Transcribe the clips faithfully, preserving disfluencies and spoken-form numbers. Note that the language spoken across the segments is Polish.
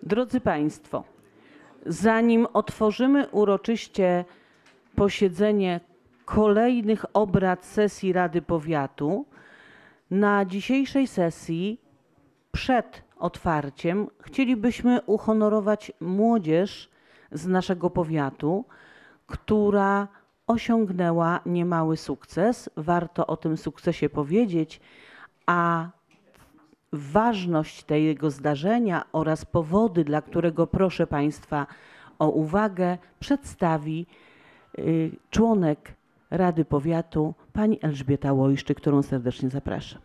Drodzy Państwo, zanim otworzymy uroczyście posiedzenie kolejnych obrad sesji Rady Powiatu, na dzisiejszej sesji przed otwarciem chcielibyśmy uhonorować młodzież z naszego powiatu, która osiągnęła niemały sukces. Warto o tym sukcesie powiedzieć, a ważność tego zdarzenia oraz powody, dla którego proszę Państwa o uwagę, przedstawi y, członek Rady Powiatu, pani Elżbieta Łojszczyk, którą serdecznie zapraszam.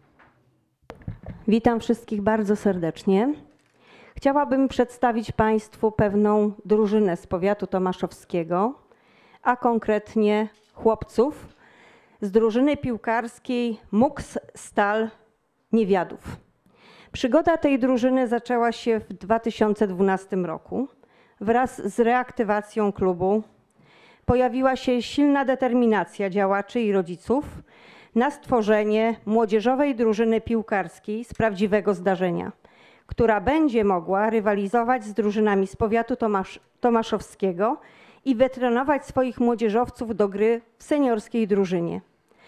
Witam wszystkich bardzo serdecznie. Chciałabym przedstawić Państwu pewną drużynę z powiatu tomaszowskiego, a konkretnie chłopców z drużyny piłkarskiej Muks Stal Niewiadów. Przygoda tej drużyny zaczęła się w dwa tysiące dwunastym roku. Wraz z reaktywacją klubu pojawiła się silna determinacja działaczy i rodziców na stworzenie młodzieżowej drużyny piłkarskiej z prawdziwego zdarzenia, która będzie mogła rywalizować z drużynami z powiatu Tomasz, tomaszowskiego i wytrenować swoich młodzieżowców do gry w seniorskiej drużynie.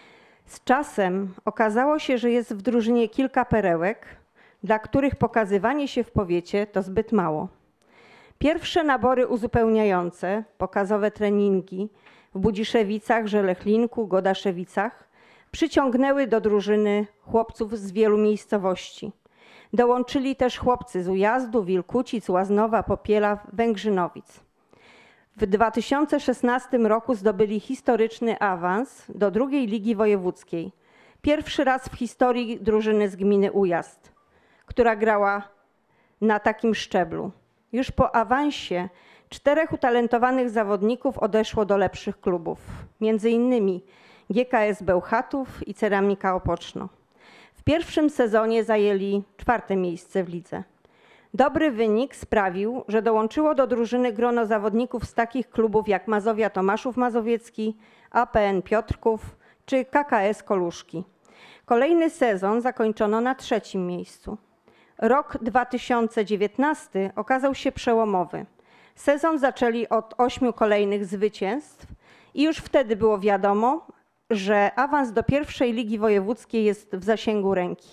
Z czasem okazało się, że jest w drużynie kilka perełek, dla których pokazywanie się w powiecie to zbyt mało. Pierwsze nabory uzupełniające, pokazowe treningi w Budziszewicach, Żelechlinku, Godaszewicach przyciągnęły do drużyny chłopców z wielu miejscowości. Dołączyli też chłopcy z Ujazdu, Wilkucic, Łaznowa, Popiela, Węgrzynowic. W dwa tysiące szesnastym roku zdobyli historyczny awans do drugiej ligi wojewódzkiej. Pierwszy raz w historii drużyny z gminy Ujazd, która grała na takim szczeblu. Już po awansie czterech utalentowanych zawodników odeszło do lepszych klubów, między innymi G K S Bełchatów i Ceramika Opoczno. W pierwszym sezonie zajęli czwarte miejsce w lidze. Dobry wynik sprawił, że dołączyło do drużyny grono zawodników z takich klubów jak Mazowia Tomaszów Mazowiecki, A P N Piotrków czy K K S Koluszki. Kolejny sezon zakończono na trzecim miejscu. Rok dwa tysiące dziewiętnasty okazał się przełomowy. Sezon zaczęli od ośmiu kolejnych zwycięstw i już wtedy było wiadomo, że awans do pierwszej ligi wojewódzkiej jest w zasięgu ręki.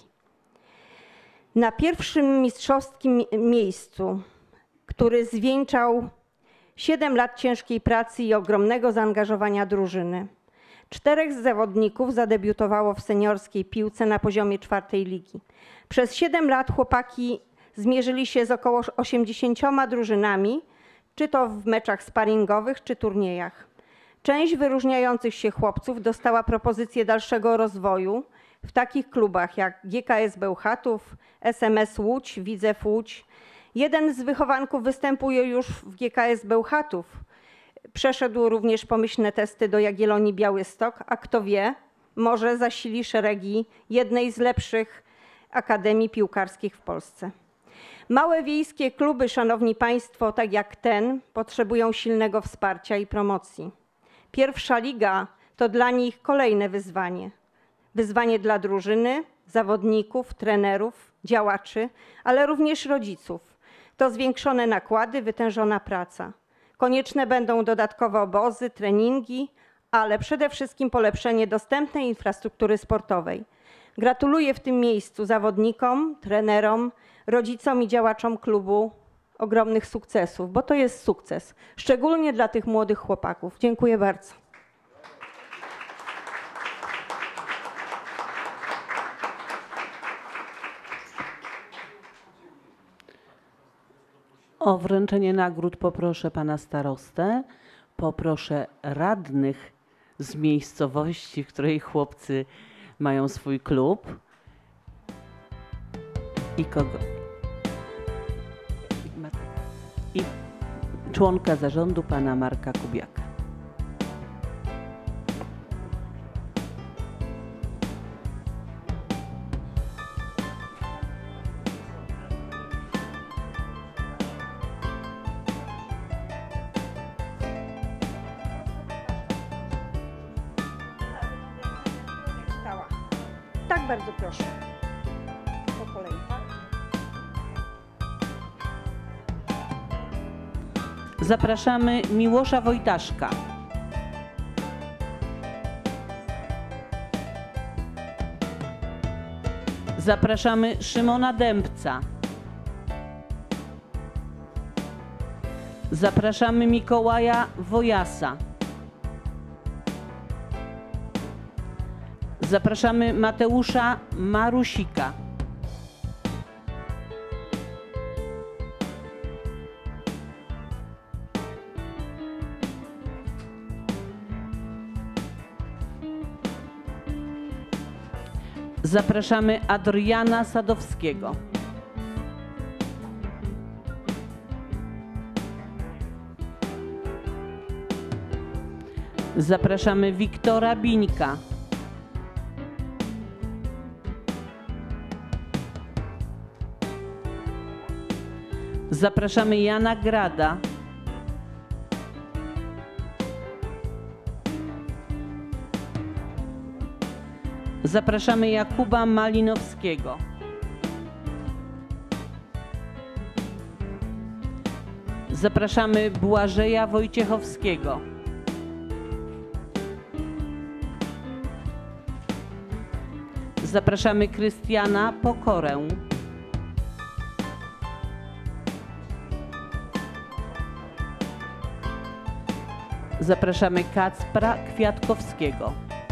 Na pierwszym mistrzowskim miejscu, który zwieńczał siedem lat ciężkiej pracy i ogromnego zaangażowania drużyny, czterech z zawodników zadebiutowało w seniorskiej piłce na poziomie czwartej ligi. Przez siedem lat chłopaki zmierzyli się z około osiemdziesięcioma drużynami, czy to w meczach sparingowych, czy turniejach. Część wyróżniających się chłopców dostała propozycję dalszego rozwoju w takich klubach jak G K S Bełchatów, S M S Łódź, Widzew Łódź. Jeden z wychowanków występuje już w G K S Bełchatów. Przeszedł również pomyślne testy do Jagiellonii Białystok, a kto wie, może zasili szeregi jednej z lepszych akademii piłkarskich w Polsce. Małe wiejskie kluby, szanowni państwo, tak jak ten, potrzebują silnego wsparcia i promocji. Pierwsza liga to dla nich kolejne wyzwanie. Wyzwanie dla drużyny, zawodników, trenerów, działaczy, ale również rodziców. To zwiększone nakłady, wytężona praca. Konieczne będą dodatkowe obozy, treningi, ale przede wszystkim polepszenie dostępnej infrastruktury sportowej. Gratuluję w tym miejscu zawodnikom, trenerom, rodzicom i działaczom klubu ogromnych sukcesów, bo to jest sukces, szczególnie dla tych młodych chłopaków. Dziękuję bardzo. O wręczenie nagród poproszę pana starostę, poproszę radnych z miejscowości, w której chłopcy mają swój klub. I kogo? I członka zarządu pana Marka Kubiaka. Tak, bardzo proszę. Po kolei, tak? Zapraszamy Miłosza Wojtaszka. Zapraszamy Szymona Dębca. Zapraszamy Mikołaja Wojasa. Zapraszamy Mateusza Marusika. Zapraszamy Adriana Sadowskiego. Zapraszamy Wiktora Bińka. Zapraszamy Jana Grada. Zapraszamy Jakuba Malinowskiego. Zapraszamy Błażeja Wojciechowskiego. Zapraszamy Krystiana Pokorę. Zapraszamy Kacpra Kwiatkowskiego.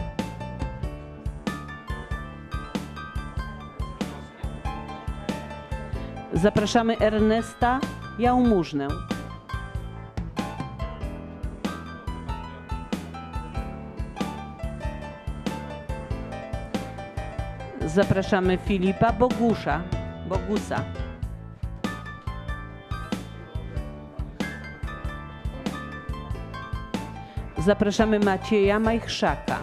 Zapraszamy Ernesta Jałmużnę. Zapraszamy Filipa Bogusza, Bogusa. Zapraszamy Macieja Majchrzaka.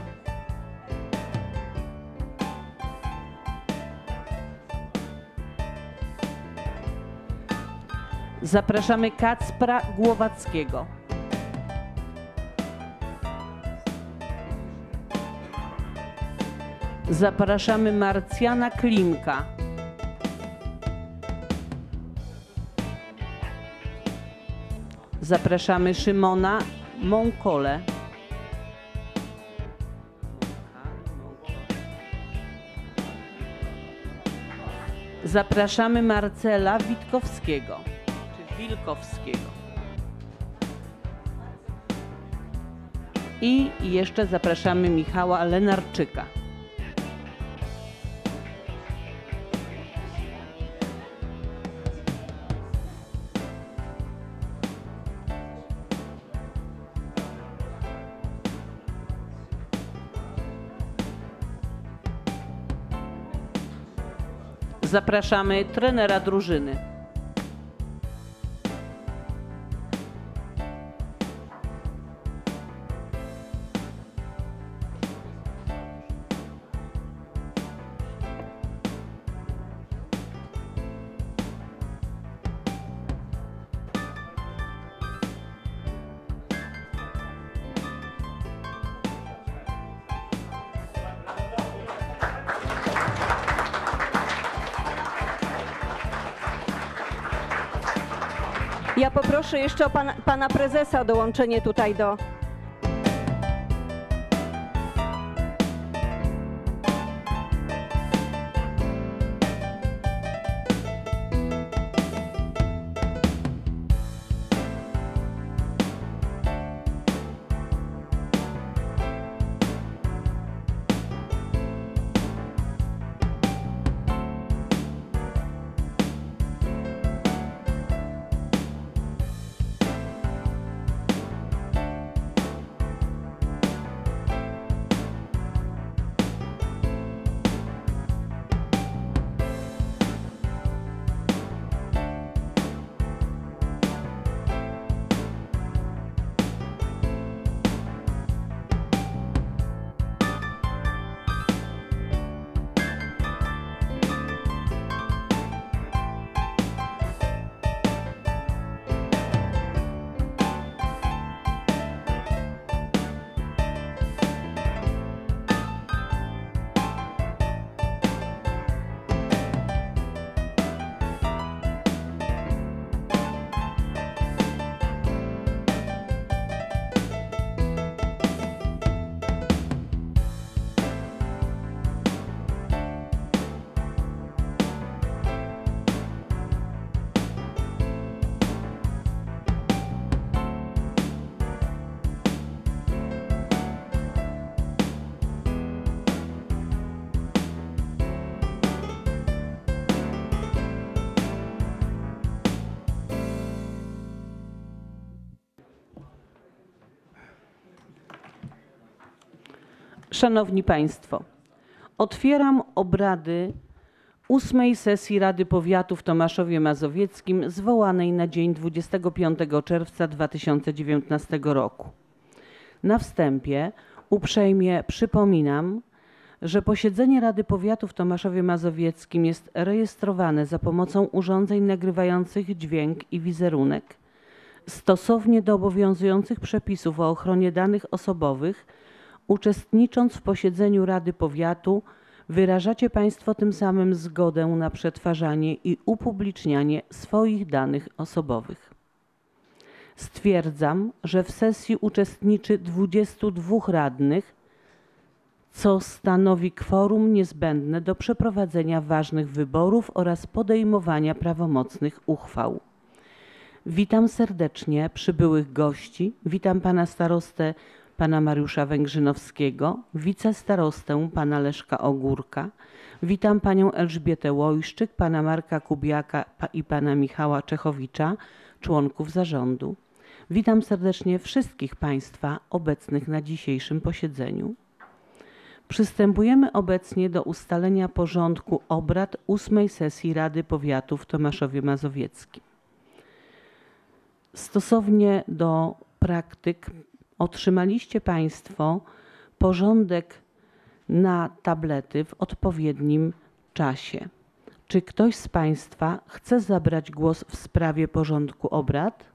Zapraszamy Kacpra Głowackiego. Zapraszamy Marcjana Klimka. Zapraszamy Szymona Mąkole. Zapraszamy Marcela Witkowskiego, czy Wilkowskiego. I jeszcze zapraszamy Michała Lenarczyka. Zapraszamy trenera drużyny. Ja poproszę jeszcze o pana, pana prezesa o dołączenie tutaj do... Szanowni Państwo, otwieram obrady ósmej sesji Rady Powiatu w Tomaszowie Mazowieckim zwołanej na dzień dwudziestego piątego czerwca dwa tysiące dziewiętnastego roku. Na wstępie uprzejmie przypominam, że posiedzenie Rady Powiatu w Tomaszowie Mazowieckim jest rejestrowane za pomocą urządzeń nagrywających dźwięk i wizerunek. Stosownie do obowiązujących przepisów o ochronie danych osobowych, uczestnicząc w posiedzeniu Rady Powiatu, wyrażacie Państwo tym samym zgodę na przetwarzanie i upublicznianie swoich danych osobowych. Stwierdzam, że w sesji uczestniczy dwudziestu dwóch radnych, co stanowi kworum niezbędne do przeprowadzenia ważnych wyborów oraz podejmowania prawomocnych uchwał. Witam serdecznie przybyłych gości. Witam pana starostę, pana Mariusza Węgrzynowskiego, wicestarostę, pana Leszka Ogórka. Witam panią Elżbietę Łojszczyk, pana Marka Kubiaka i pana Michała Czechowicza, członków zarządu. Witam serdecznie wszystkich państwa obecnych na dzisiejszym posiedzeniu. Przystępujemy obecnie do ustalenia porządku obrad ósmej sesji Rady Powiatu w Tomaszowie Mazowieckim. Stosownie do praktyk otrzymaliście Państwo porządek na tablety w odpowiednim czasie. Czy ktoś z Państwa chce zabrać głos w sprawie porządku obrad?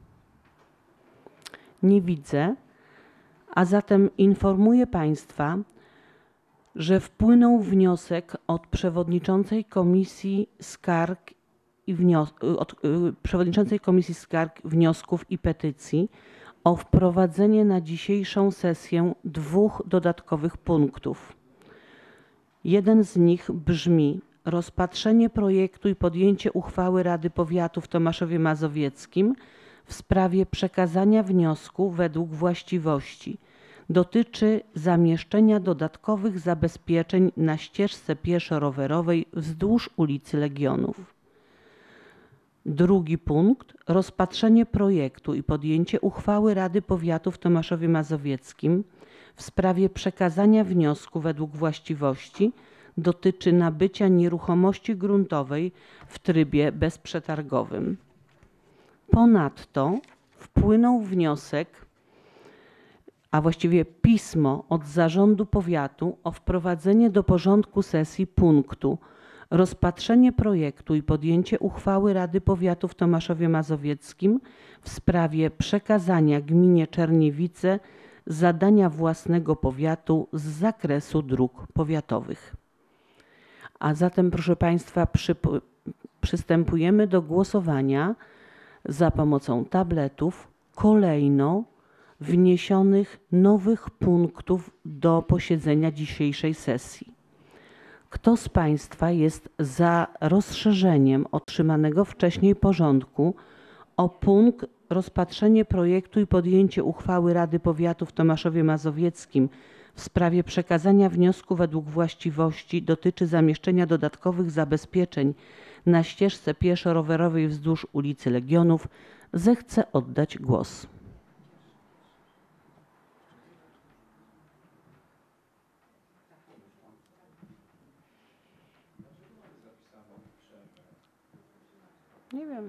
Nie widzę, a zatem informuję Państwa, że wpłynął wniosek od przewodniczącej Komisji Skarg i wnios- od y, przewodniczącej Komisji Skarg, Wniosków i Petycji o wprowadzenie na dzisiejszą sesję dwóch dodatkowych punktów. Jeden z nich brzmi: rozpatrzenie projektu i podjęcie uchwały Rady Powiatu w Tomaszowie Mazowieckim w sprawie przekazania wniosku według właściwości. Dotyczy zamieszczenia dodatkowych zabezpieczeń na ścieżce pieszo-rowerowej wzdłuż ulicy Legionów. Drugi punkt: rozpatrzenie projektu i podjęcie uchwały Rady Powiatu w Tomaszowie Mazowieckim w sprawie przekazania wniosku według właściwości. Dotyczy nabycia nieruchomości gruntowej w trybie bezprzetargowym. Ponadto wpłynął wniosek, a właściwie pismo od Zarządu Powiatu o wprowadzenie do porządku sesji punktu rozpatrzenie projektu i podjęcie uchwały Rady Powiatu w Tomaszowie Mazowieckim w sprawie przekazania gminie Czerniewice zadania własnego powiatu z zakresu dróg powiatowych. A zatem, proszę Państwa, przy, przystępujemy do głosowania za pomocą tabletów kolejno wniesionych nowych punktów do posiedzenia dzisiejszej sesji. Kto z Państwa jest za rozszerzeniem otrzymanego wcześniej porządku o punkt rozpatrzenie projektu i podjęcie uchwały Rady Powiatu w Tomaszowie Mazowieckim w sprawie przekazania wniosku według właściwości dotyczy zamieszczenia dodatkowych zabezpieczeń na ścieżce pieszo-rowerowej wzdłuż ulicy Legionów, zechce oddać głos. Nie wiem.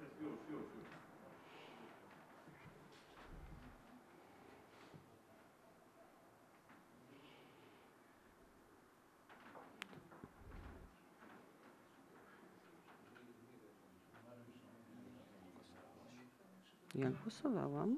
Ja głosowałam.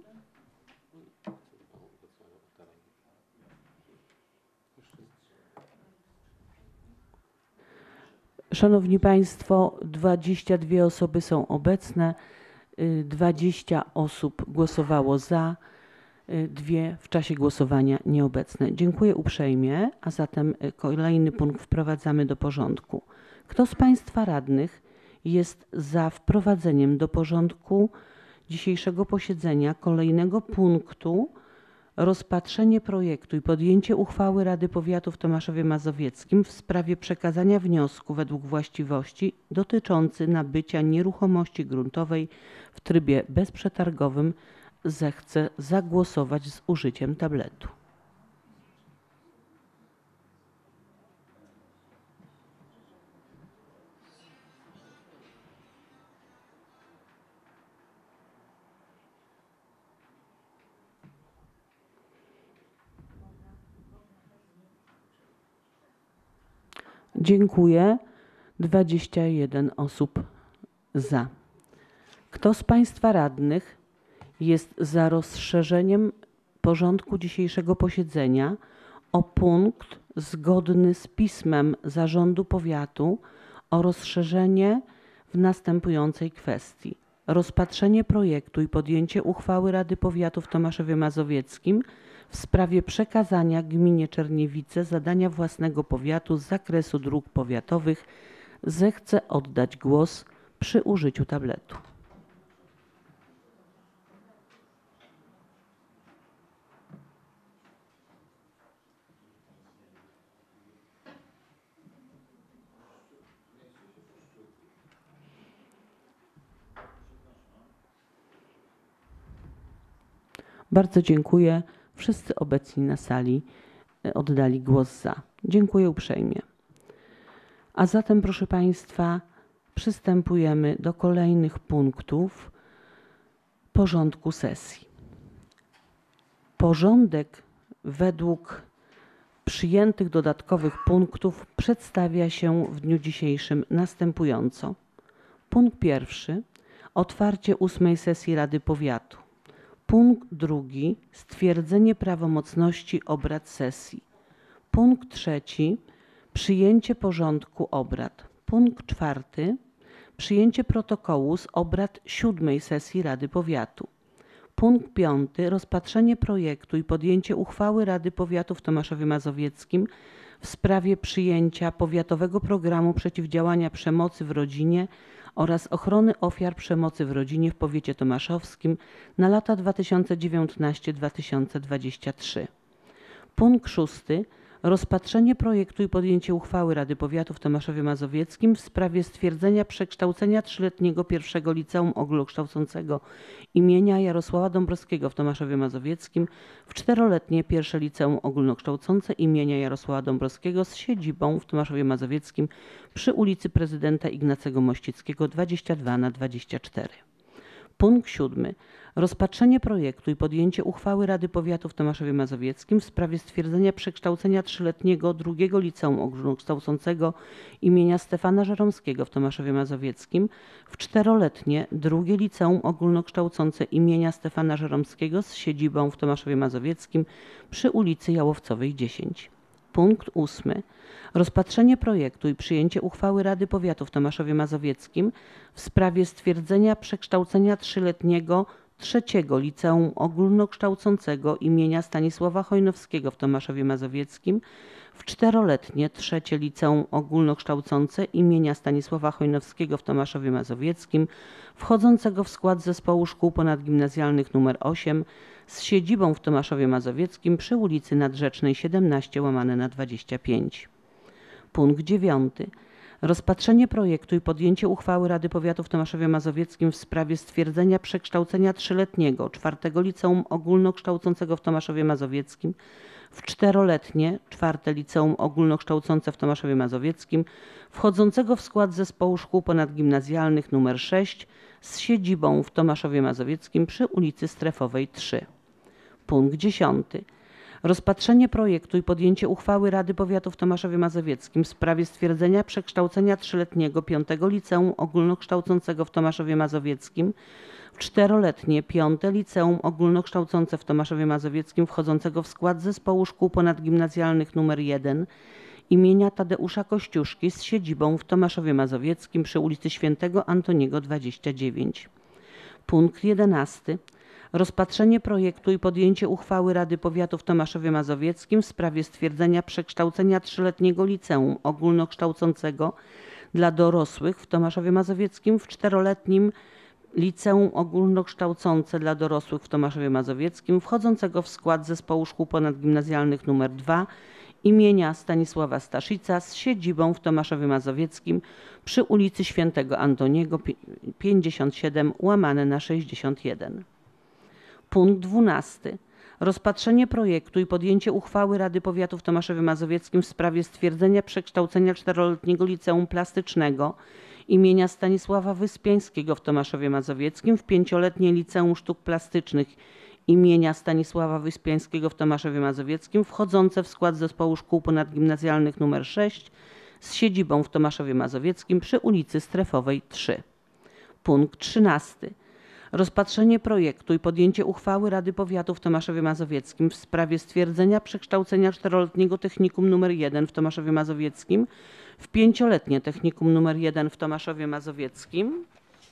Szanowni Państwo, dwadzieścia dwie osoby są obecne, dwadzieścia osób głosowało za, dwie w czasie głosowania nieobecne. Dziękuję uprzejmie, a zatem kolejny punkt wprowadzamy do porządku. Kto z Państwa radnych jest za wprowadzeniem do porządku dzisiejszego posiedzenia kolejnego punktu rozpatrzenie projektu i podjęcie uchwały Rady Powiatu w Tomaszowie Mazowieckim w sprawie przekazania wniosku według właściwości dotyczący nabycia nieruchomości gruntowej w trybie bezprzetargowym, zechce zagłosować z użyciem tabletu. Dziękuję. dwadzieścia jeden osób za. Kto z Państwa radnych jest za rozszerzeniem porządku dzisiejszego posiedzenia o punkt zgodny z pismem Zarządu Powiatu o rozszerzenie w następującej kwestii? Rozpatrzenie projektu i podjęcie uchwały Rady Powiatu w Tomaszowie Mazowieckim w sprawie przekazania gminie Czerniewice zadania własnego powiatu z zakresu dróg powiatowych. Zechcę oddać głos przy użyciu tabletu. Bardzo dziękuję. Wszyscy obecni na sali oddali głos za. Dziękuję uprzejmie. A zatem, proszę Państwa, przystępujemy do kolejnych punktów porządku sesji. Porządek według przyjętych dodatkowych punktów przedstawia się w dniu dzisiejszym następująco. Punkt pierwszy. Otwarcie ósmej sesji Rady Powiatu. Punkt drugi. Stwierdzenie prawomocności obrad sesji. Punkt trzeci. Przyjęcie porządku obrad. Punkt czwarty. Przyjęcie protokołu z obrad siódmej sesji Rady Powiatu. Punkt piąty. Rozpatrzenie projektu i podjęcie uchwały Rady Powiatu w Tomaszowie Mazowieckim w sprawie przyjęcia powiatowego programu przeciwdziałania przemocy w rodzinie oraz ochrony ofiar przemocy w rodzinie w powiecie tomaszowskim na lata dwa tysiące dziewiętnasty do dwa tysiące dwudziestego trzeciego. Punkt szósty. Rozpatrzenie projektu i podjęcie uchwały Rady Powiatu w Tomaszowie Mazowieckim w sprawie stwierdzenia przekształcenia trzyletniego pierwszego liceum ogólnokształcącego imienia Jarosława Dąbrowskiego w Tomaszowie Mazowieckim w czteroletnie pierwsze liceum ogólnokształcące imienia Jarosława Dąbrowskiego z siedzibą w Tomaszowie Mazowieckim przy ulicy Prezydenta Ignacego Mościckiego dwadzieścia dwa na dwadzieścia cztery. Punkt siódmy. Rozpatrzenie projektu i podjęcie uchwały Rady Powiatu w Tomaszowie Mazowieckim w sprawie stwierdzenia przekształcenia trzyletniego drugiego liceum ogólnokształcącego imienia Stefana Żeromskiego w Tomaszowie Mazowieckim w czteroletnie drugie liceum ogólnokształcące imienia Stefana Żeromskiego z siedzibą w Tomaszowie Mazowieckim przy ulicy Jałowcowej dziesięć. Punkt ósmy. Rozpatrzenie projektu i przyjęcie uchwały Rady Powiatu w Tomaszowie Mazowieckim w sprawie stwierdzenia przekształcenia trzyletniego trzeciego liceum ogólnokształcącego imienia Stanisława Chojnowskiego w Tomaszowie Mazowieckim w czteroletnie trzecie liceum ogólnokształcące imienia Stanisława Chojnowskiego w Tomaszowie Mazowieckim wchodzącego w skład zespołu szkół ponadgimnazjalnych nr osiem z siedzibą w Tomaszowie Mazowieckim przy ulicy Nadrzecznej siedemnaście łamane na dwadzieścia pięć. Punkt dziewiąty. Rozpatrzenie projektu i podjęcie uchwały Rady Powiatu w Tomaszowie Mazowieckim w sprawie stwierdzenia przekształcenia trzyletniego czwartego liceum ogólnokształcącego w Tomaszowie Mazowieckim w czteroletnie czwarte liceum ogólnokształcące w Tomaszowie Mazowieckim wchodzącego w skład zespołu szkół ponadgimnazjalnych nr sześć z siedzibą w Tomaszowie Mazowieckim przy ulicy Strefowej trzy. Punkt dziesiąty. Rozpatrzenie projektu i podjęcie uchwały Rady Powiatu w Tomaszowie Mazowieckim w sprawie stwierdzenia przekształcenia trzyletniego piątego liceum ogólnokształcącego w Tomaszowie Mazowieckim w czteroletnie piąte liceum ogólnokształcące w Tomaszowie Mazowieckim wchodzącego w skład zespołu szkół ponadgimnazjalnych nr jeden imienia Tadeusza Kościuszki z siedzibą w Tomaszowie Mazowieckim przy ulicy Świętego Antoniego dwadzieścia dziewięć. Punkt jedenasty. Rozpatrzenie projektu i podjęcie uchwały Rady Powiatu w Tomaszowie Mazowieckim w sprawie stwierdzenia przekształcenia trzyletniego liceum ogólnokształcącego dla dorosłych w Tomaszowie Mazowieckim w czteroletnim liceum ogólnokształcące dla dorosłych w Tomaszowie Mazowieckim wchodzącego w skład zespołu szkół ponadgimnazjalnych nr dwa imienia Stanisława Staszica z siedzibą w Tomaszowie Mazowieckim przy ulicy Świętego Antoniego pięćdziesiąt siedem łamane na sześćdziesiąt jeden. Punkt dwunasty. Rozpatrzenie projektu i podjęcie uchwały Rady Powiatu w Tomaszowie Mazowieckim w sprawie stwierdzenia przekształcenia czteroletniego liceum plastycznego imienia Stanisława Wyspiańskiego w Tomaszowie Mazowieckim w pięcioletnie liceum sztuk plastycznych imienia Stanisława Wyspiańskiego w Tomaszowie Mazowieckim wchodzące w skład zespołu szkół ponadgimnazjalnych nr sześć z siedzibą w Tomaszowie Mazowieckim przy ulicy Strefowej trzy. Punkt trzynasty. Rozpatrzenie projektu i podjęcie uchwały Rady Powiatu w Tomaszowie Mazowieckim w sprawie stwierdzenia przekształcenia czteroletniego Technikum nr jeden w Tomaszowie Mazowieckim w pięcioletnie Technikum nr jeden w Tomaszowie Mazowieckim,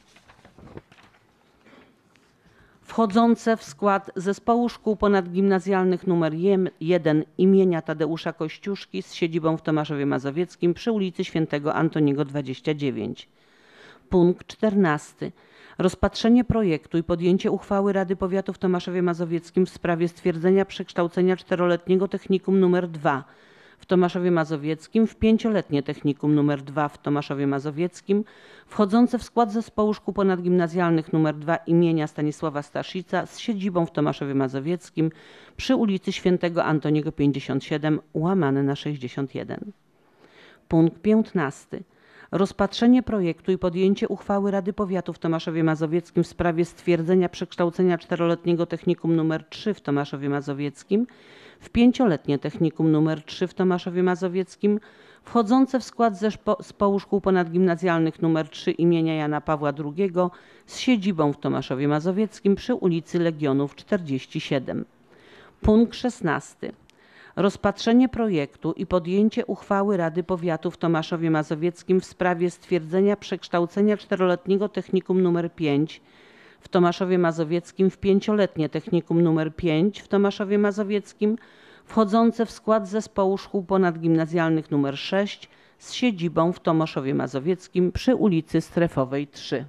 wchodzące w skład Zespołu Szkół Ponadgimnazjalnych nr jeden imienia Tadeusza Kościuszki z siedzibą w Tomaszowie Mazowieckim przy ulicy Świętego Antoniego dwadzieścia dziewięć. Punkt czternasty. Rozpatrzenie projektu i podjęcie uchwały Rady Powiatu w Tomaszowie Mazowieckim w sprawie stwierdzenia przekształcenia czteroletniego Technikum nr dwa w Tomaszowie Mazowieckim w pięcioletnie Technikum nr dwa w Tomaszowie Mazowieckim, wchodzące w skład Zespołu Szkół Ponadgimnazjalnych nr dwa imienia Stanisława Staszica z siedzibą w Tomaszowie Mazowieckim przy ulicy Świętego Antoniego pięćdziesiąt siedem łamane na sześćdziesiąt jeden. Punkt piętnasty. Rozpatrzenie projektu i podjęcie uchwały Rady Powiatu w Tomaszowie Mazowieckim w sprawie stwierdzenia przekształcenia czteroletniego Technikum nr trzy w Tomaszowie Mazowieckim w pięcioletnie Technikum nr trzy w Tomaszowie Mazowieckim, wchodzące w skład Zespołu Szkół Ponadgimnazjalnych nr trzy imienia Jana Pawła drugiego z siedzibą w Tomaszowie Mazowieckim przy ulicy Legionów czterdzieści siedem. Punkt szesnasty. Rozpatrzenie projektu i podjęcie uchwały Rady Powiatu w Tomaszowie Mazowieckim w sprawie stwierdzenia przekształcenia czteroletniego Technikum nr pięć w Tomaszowie Mazowieckim w pięcioletnie Technikum nr pięć w Tomaszowie Mazowieckim, wchodzące w skład Zespołu Szkół Ponadgimnazjalnych nr sześć z siedzibą w Tomaszowie Mazowieckim przy ulicy Strefowej trzy.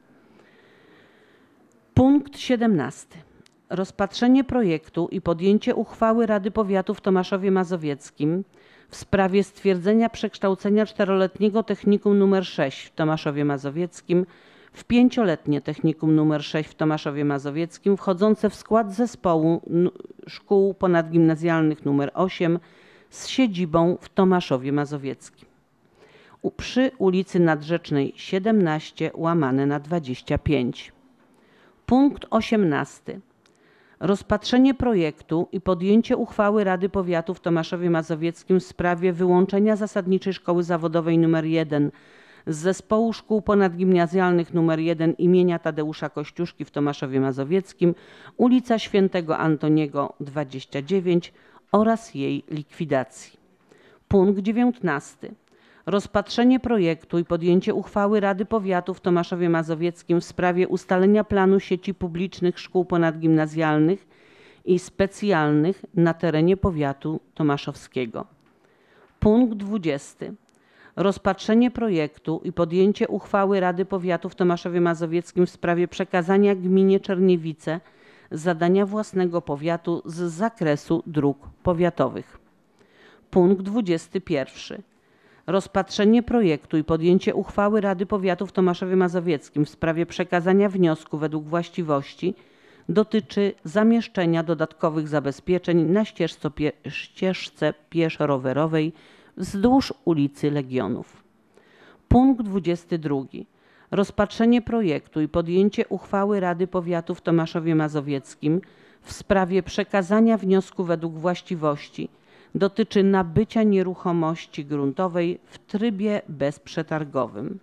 Punkt siedemnasty. Rozpatrzenie projektu i podjęcie uchwały Rady Powiatu w Tomaszowie Mazowieckim w sprawie stwierdzenia przekształcenia czteroletniego Technikum nr sześć w Tomaszowie Mazowieckim w pięcioletnie Technikum nr sześć w Tomaszowie Mazowieckim, wchodzące w skład Zespołu Szkół Ponadgimnazjalnych nr osiem z siedzibą w Tomaszowie Mazowieckim przy ulicy Nadrzecznej siedemnaście łamane na dwadzieścia pięć. Punkt osiemnasty. Rozpatrzenie projektu i podjęcie uchwały Rady Powiatu w Tomaszowie Mazowieckim w sprawie wyłączenia Zasadniczej Szkoły Zawodowej nr jeden z Zespołu Szkół Ponadgimnazjalnych nr jeden imienia Tadeusza Kościuszki w Tomaszowie Mazowieckim, ulica Świętego Antoniego dwadzieścia dziewięć oraz jej likwidacji. Punkt dziewiętnasty. Rozpatrzenie projektu i podjęcie uchwały Rady Powiatu w Tomaszowie Mazowieckim w sprawie ustalenia planu sieci publicznych szkół ponadgimnazjalnych i specjalnych na terenie powiatu tomaszowskiego. Punkt dwudziesty. Rozpatrzenie projektu i podjęcie uchwały Rady Powiatu w Tomaszowie Mazowieckim w sprawie przekazania gminie Czerniewice zadania własnego powiatu z zakresu dróg powiatowych. Punkt dwudziesty pierwszy. Rozpatrzenie projektu i podjęcie uchwały Rady Powiatu w Tomaszowie Mazowieckim w sprawie przekazania wniosku według właściwości dotyczy zamieszczenia dodatkowych zabezpieczeń na ścieżce, pie, ścieżce pieszo-rowerowej wzdłuż ulicy Legionów. Punkt dwudziesty drugi. Rozpatrzenie projektu i podjęcie uchwały Rady Powiatu w Tomaszowie Mazowieckim w sprawie przekazania wniosku według właściwości dotyczy nabycia nieruchomości gruntowej w trybie bezprzetargowym.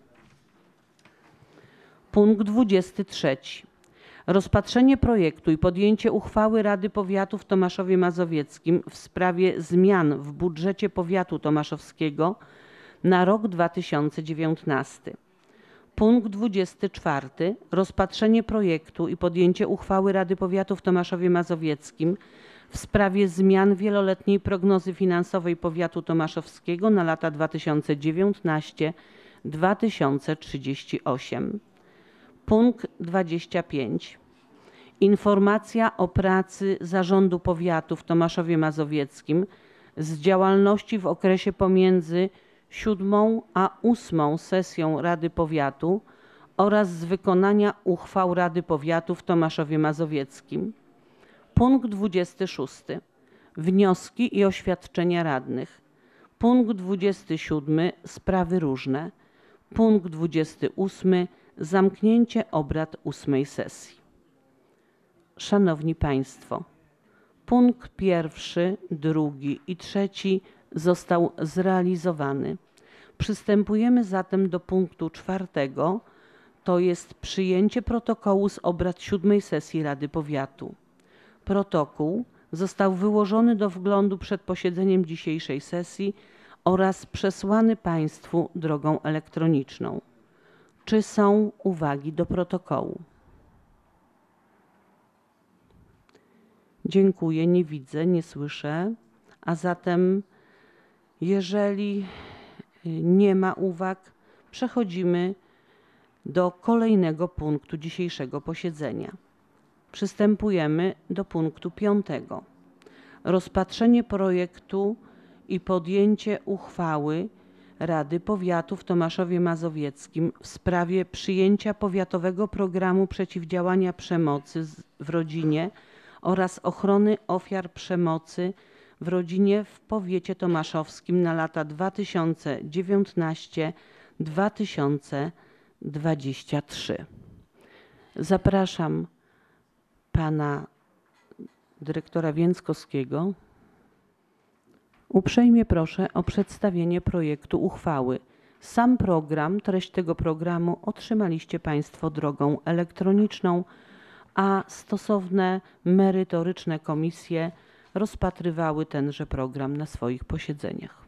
Punkt dwudziesty trzeci. Rozpatrzenie projektu i podjęcie uchwały Rady Powiatu w Tomaszowie Mazowieckim w sprawie zmian w budżecie powiatu tomaszowskiego na rok dwa tysiące dziewiętnasty. Punkt dwudziesty czwarty. Rozpatrzenie projektu i podjęcie uchwały Rady Powiatu w Tomaszowie Mazowieckim w sprawie zmian wieloletniej prognozy finansowej powiatu tomaszowskiego na lata dwa tysiące dziewiętnasty do dwa tysiące trzydziestego ósmego. Punkt dwudziesty piąty. Informacja o pracy Zarządu Powiatu w Tomaszowie Mazowieckim z działalności w okresie pomiędzy siódmą a ósmą sesją Rady Powiatu oraz z wykonania uchwał Rady Powiatu w Tomaszowie Mazowieckim. Punkt dwudziesty szósty. Wnioski i oświadczenia radnych. Punkt dwudziesty siódmy. Sprawy różne. Punkt dwudziesty ósmy. Zamknięcie obrad ósmej sesji. Szanowni Państwo, punkt pierwszy, drugi i trzeci został zrealizowany. Przystępujemy zatem do punktu czwartego, to jest przyjęcie protokołu z obrad siódmej sesji Rady Powiatu. Protokół został wyłożony do wglądu przed posiedzeniem dzisiejszej sesji oraz przesłany Państwu drogą elektroniczną. Czy są uwagi do protokołu? Dziękuję, nie widzę, nie słyszę. A zatem, jeżeli nie ma uwag, przechodzimy do kolejnego punktu dzisiejszego posiedzenia. Przystępujemy do punktu piątego. Rozpatrzenie projektu i podjęcie uchwały Rady Powiatu w Tomaszowie Mazowieckim w sprawie przyjęcia powiatowego programu przeciwdziałania przemocy w rodzinie oraz ochrony ofiar przemocy w rodzinie w powiecie tomaszowskim na lata dwa tysiące dziewiętnasty do dwa tysiące dwudziestego trzeciego. Zapraszam pana dyrektora Więckowskiego. Uprzejmie proszę o przedstawienie projektu uchwały. Sam program, treść tego programu otrzymaliście Państwo drogą elektroniczną, a stosowne merytoryczne komisje rozpatrywały tenże program na swoich posiedzeniach.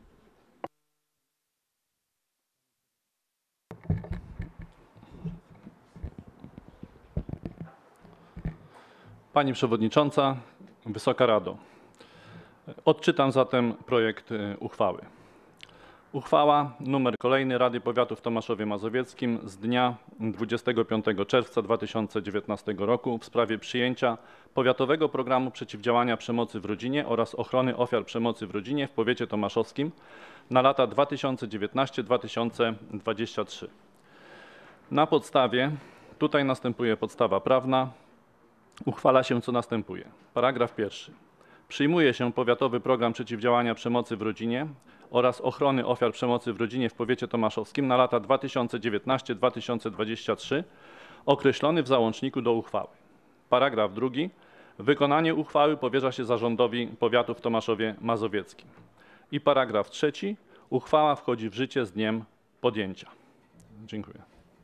Pani Przewodnicząca, Wysoka Rado. Odczytam zatem projekt uchwały. Uchwała numer kolejny Rady Powiatu w Tomaszowie Mazowieckim z dnia dwudziestego piątego czerwca dwa tysiące dziewiętnastego roku w sprawie przyjęcia powiatowego programu przeciwdziałania przemocy w rodzinie oraz ochrony ofiar przemocy w rodzinie w powiecie tomaszowskim na lata dwa tysiące dziewiętnasty do dwa tysiące dwudziestego trzeciego. Na podstawie, tutaj następuje podstawa prawna, uchwala się co następuje. Paragraf pierwszy. Przyjmuje się powiatowy program przeciwdziałania przemocy w rodzinie oraz ochrony ofiar przemocy w rodzinie w powiecie tomaszowskim na lata dwa tysiące dziewiętnasty do dwa tysiące dwudziestego trzeciego, określony w załączniku do uchwały. Paragraf drugi. Wykonanie uchwały powierza się zarządowi powiatu w Tomaszowie Mazowieckim. I paragraf trzeci. Uchwała wchodzi w życie z dniem podjęcia. Dziękuję.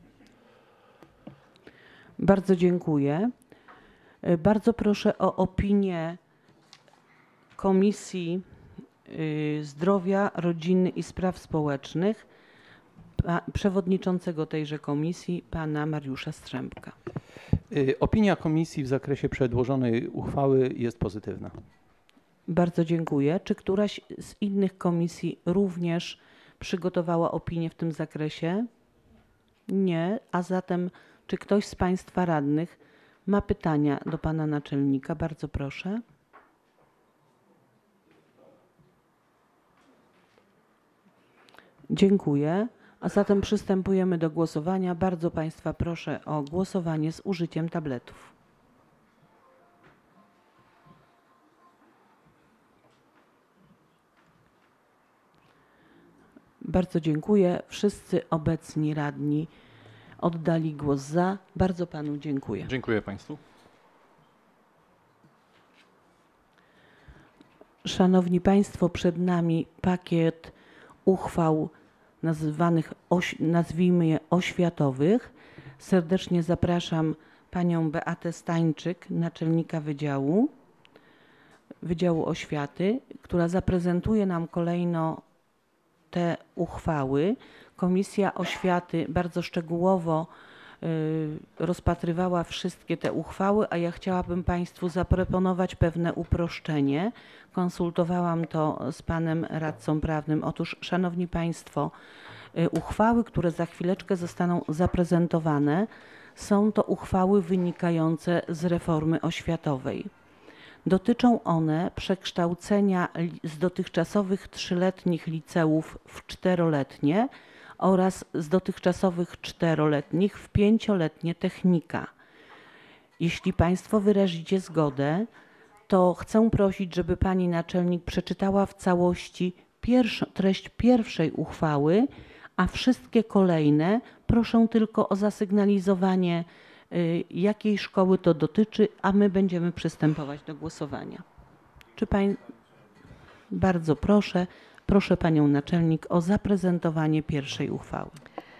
Bardzo dziękuję. Bardzo proszę o opinię Komisji Zdrowia, Rodziny i Spraw Społecznych przewodniczącego tejże komisji, pana Mariusza Strzępka. Opinia komisji w zakresie przedłożonej uchwały jest pozytywna. Bardzo dziękuję. Czy któraś z innych komisji również przygotowała opinię w tym zakresie? Nie. A zatem czy ktoś z Państwa radnych ma pytania do pana naczelnika? Bardzo proszę. Dziękuję. A zatem przystępujemy do głosowania. Bardzo Państwa proszę o głosowanie z użyciem tabletów. Bardzo dziękuję. Wszyscy obecni radni oddali głos za. Bardzo Panu dziękuję. Dziękuję Państwu. Szanowni Państwo, przed nami pakiet uchwał nazywanych, nazwijmy je oświatowych. Serdecznie zapraszam panią Beatę Stańczyk, naczelnika Wydziału, Wydziału Oświaty, która zaprezentuje nam kolejno te uchwały. Komisja Oświaty bardzo szczegółowo y, rozpatrywała wszystkie te uchwały, a ja chciałabym Państwu zaproponować pewne uproszczenie. Konsultowałam to z panem radcą prawnym. Otóż, szanowni Państwo, y, uchwały, które za chwileczkę zostaną zaprezentowane, są to uchwały wynikające z reformy oświatowej. Dotyczą one przekształcenia z dotychczasowych trzyletnich liceów w czteroletnie oraz z dotychczasowych czteroletnich w pięcioletnie technika. Jeśli Państwo wyrazicie zgodę, to chcę prosić, żeby Pani Naczelnik przeczytała w całości pierwszą, treść pierwszej uchwały, a wszystkie kolejne proszę tylko o zasygnalizowanie, jakiej szkoły to dotyczy, a my będziemy przystępować do głosowania. Czy Pań... Bardzo proszę, Proszę panią naczelnik o zaprezentowanie pierwszej uchwały.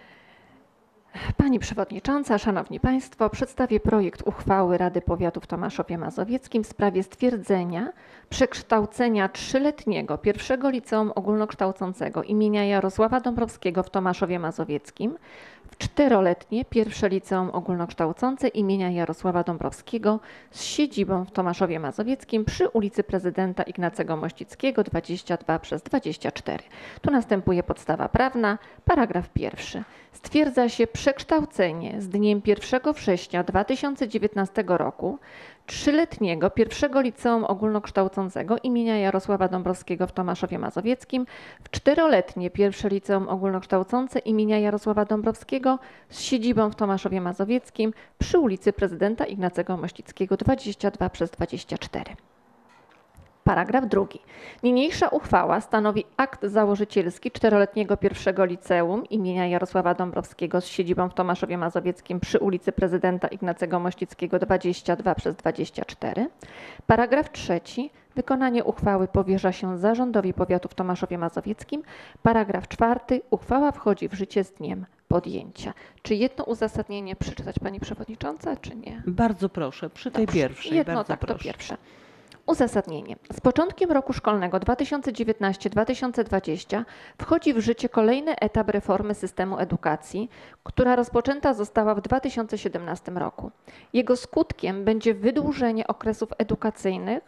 Pani Przewodnicząca, Szanowni Państwo, przedstawię projekt uchwały Rady Powiatu w Tomaszowie Mazowieckim w sprawie stwierdzenia przekształcenia trzyletniego pierwszego liceum ogólnokształcącego imienia Jarosława Dąbrowskiego w Tomaszowie Mazowieckim w czteroletnie pierwsze liceum ogólnokształcące imienia Jarosława Dąbrowskiego z siedzibą w Tomaszowie Mazowieckim przy ulicy Prezydenta Ignacego Mościckiego dwadzieścia dwa przez dwadzieścia cztery. Tu następuje podstawa prawna, paragraf pierwszy. Stwierdza się przekształcenie z dniem pierwszego września dwa tysiące dziewiętnastego roku trzyletniego pierwszego liceum ogólnokształcącego imienia Jarosława Dąbrowskiego w Tomaszowie Mazowieckim w czteroletnie pierwsze liceum ogólnokształcące imienia Jarosława Dąbrowskiego z siedzibą w Tomaszowie Mazowieckim przy ulicy Prezydenta Ignacego Mościckiego dwadzieścia dwa przez dwadzieścia cztery. Paragraf drugi. Niniejsza uchwała stanowi akt założycielski czteroletniego pierwszego liceum imienia Jarosława Dąbrowskiego z siedzibą w Tomaszowie Mazowieckim przy ulicy Prezydenta Ignacego Mościckiego dwadzieścia dwa przez dwadzieścia cztery. Paragraf trzeci. Wykonanie uchwały powierza się Zarządowi Powiatu w Tomaszowie Mazowieckim. Paragraf czwarty. Uchwała wchodzi w życie z dniem podjęcia. Czy jedno uzasadnienie przeczytać Pani Przewodnicząca, czy nie? Bardzo proszę, przy tej Dobrze. pierwszej. Jedno bardzo tak, proszę. to pierwsze. Uzasadnienie. Z początkiem roku szkolnego dwa tysiące dziewiętnasty dwa tysiące dwudziesty wchodzi w życie kolejny etap reformy systemu edukacji, która rozpoczęta została w dwa tysiące siedemnastym roku. Jego skutkiem będzie wydłużenie okresów edukacyjnych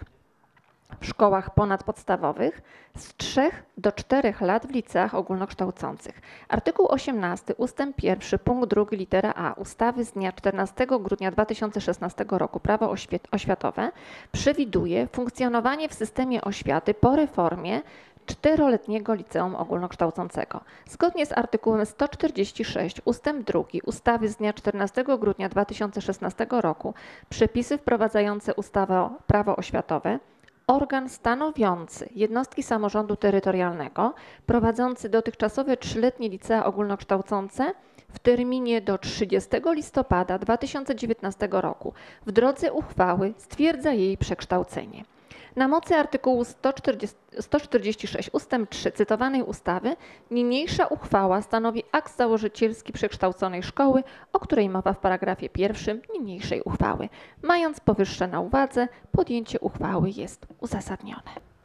w szkołach ponadpodstawowych z trzech do czterech lat w liceach ogólnokształcących. Artykuł osiemnasty ustęp pierwszy punkt drugi litera A ustawy z dnia czternastego grudnia dwa tysiące szesnastego roku Prawo oświatowe przewiduje funkcjonowanie w systemie oświaty po reformie czteroletniego liceum ogólnokształcącego. Zgodnie z artykułem sto czterdzieści sześć ustęp drugi ustawy z dnia czternastego grudnia dwa tysiące szesnastego roku przepisy wprowadzające ustawę Prawo oświatowe organ stanowiący jednostki samorządu terytorialnego prowadzący dotychczasowe trzyletnie licea ogólnokształcące w terminie do trzydziestego listopada dwa tysiące dziewiętnastego roku w drodze uchwały stwierdza jej przekształcenie. Na mocy artykułu sto czterdzieści sześć ustęp trzy cytowanej ustawy niniejsza uchwała stanowi akt założycielski przekształconej szkoły, o której mowa w paragrafie pierwszym niniejszej uchwały. Mając powyższe na uwadze, podjęcie uchwały jest uzasadnione.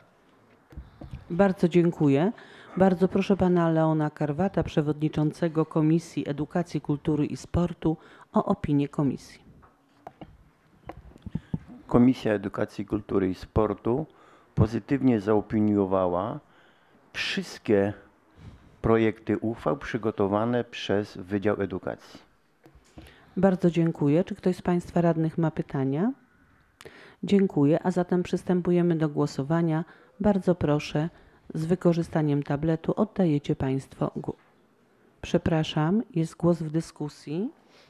Bardzo dziękuję. Bardzo proszę pana Leona Karwata, przewodniczącego Komisji Edukacji, Kultury i Sportu, o opinię komisji. Komisja Edukacji, Kultury i Sportu pozytywnie zaopiniowała wszystkie projekty uchwał przygotowane przez Wydział Edukacji. Bardzo dziękuję. Czy ktoś z państwa radnych ma pytania? Dziękuję, a zatem przystępujemy do głosowania. Bardzo proszę, z wykorzystaniem tabletu oddajecie państwo głos. Przepraszam, jest głos w dyskusji.